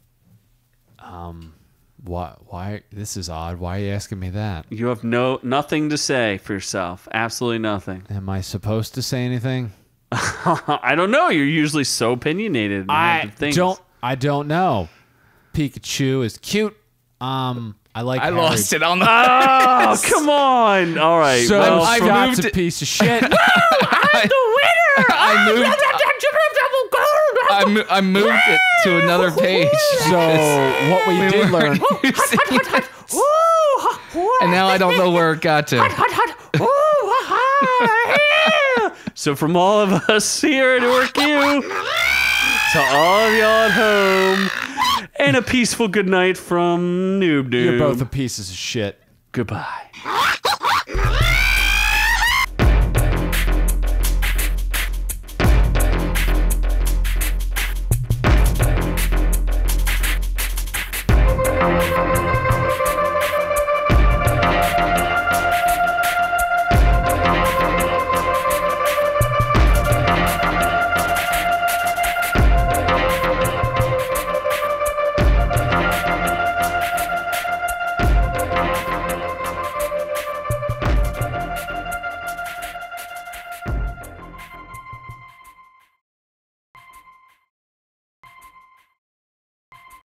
Why? This is odd. Why are you asking me that? You have nothing to say for yourself. Absolutely nothing. Am I supposed to say anything? I don't know. You're usually so opinionated. I don't know. Pikachu is cute. I Harry. Lost it on the. Oh, come on! All right. So well, Scott's a piece of shit. I'm the winner. I moved it to another page. So what we did learn, and now I don't know where it got to. So from all of us here at OrkU, to all of y'all at home, and a peaceful good night from Noob-Noob. You're both a pieces of shit. Goodbye.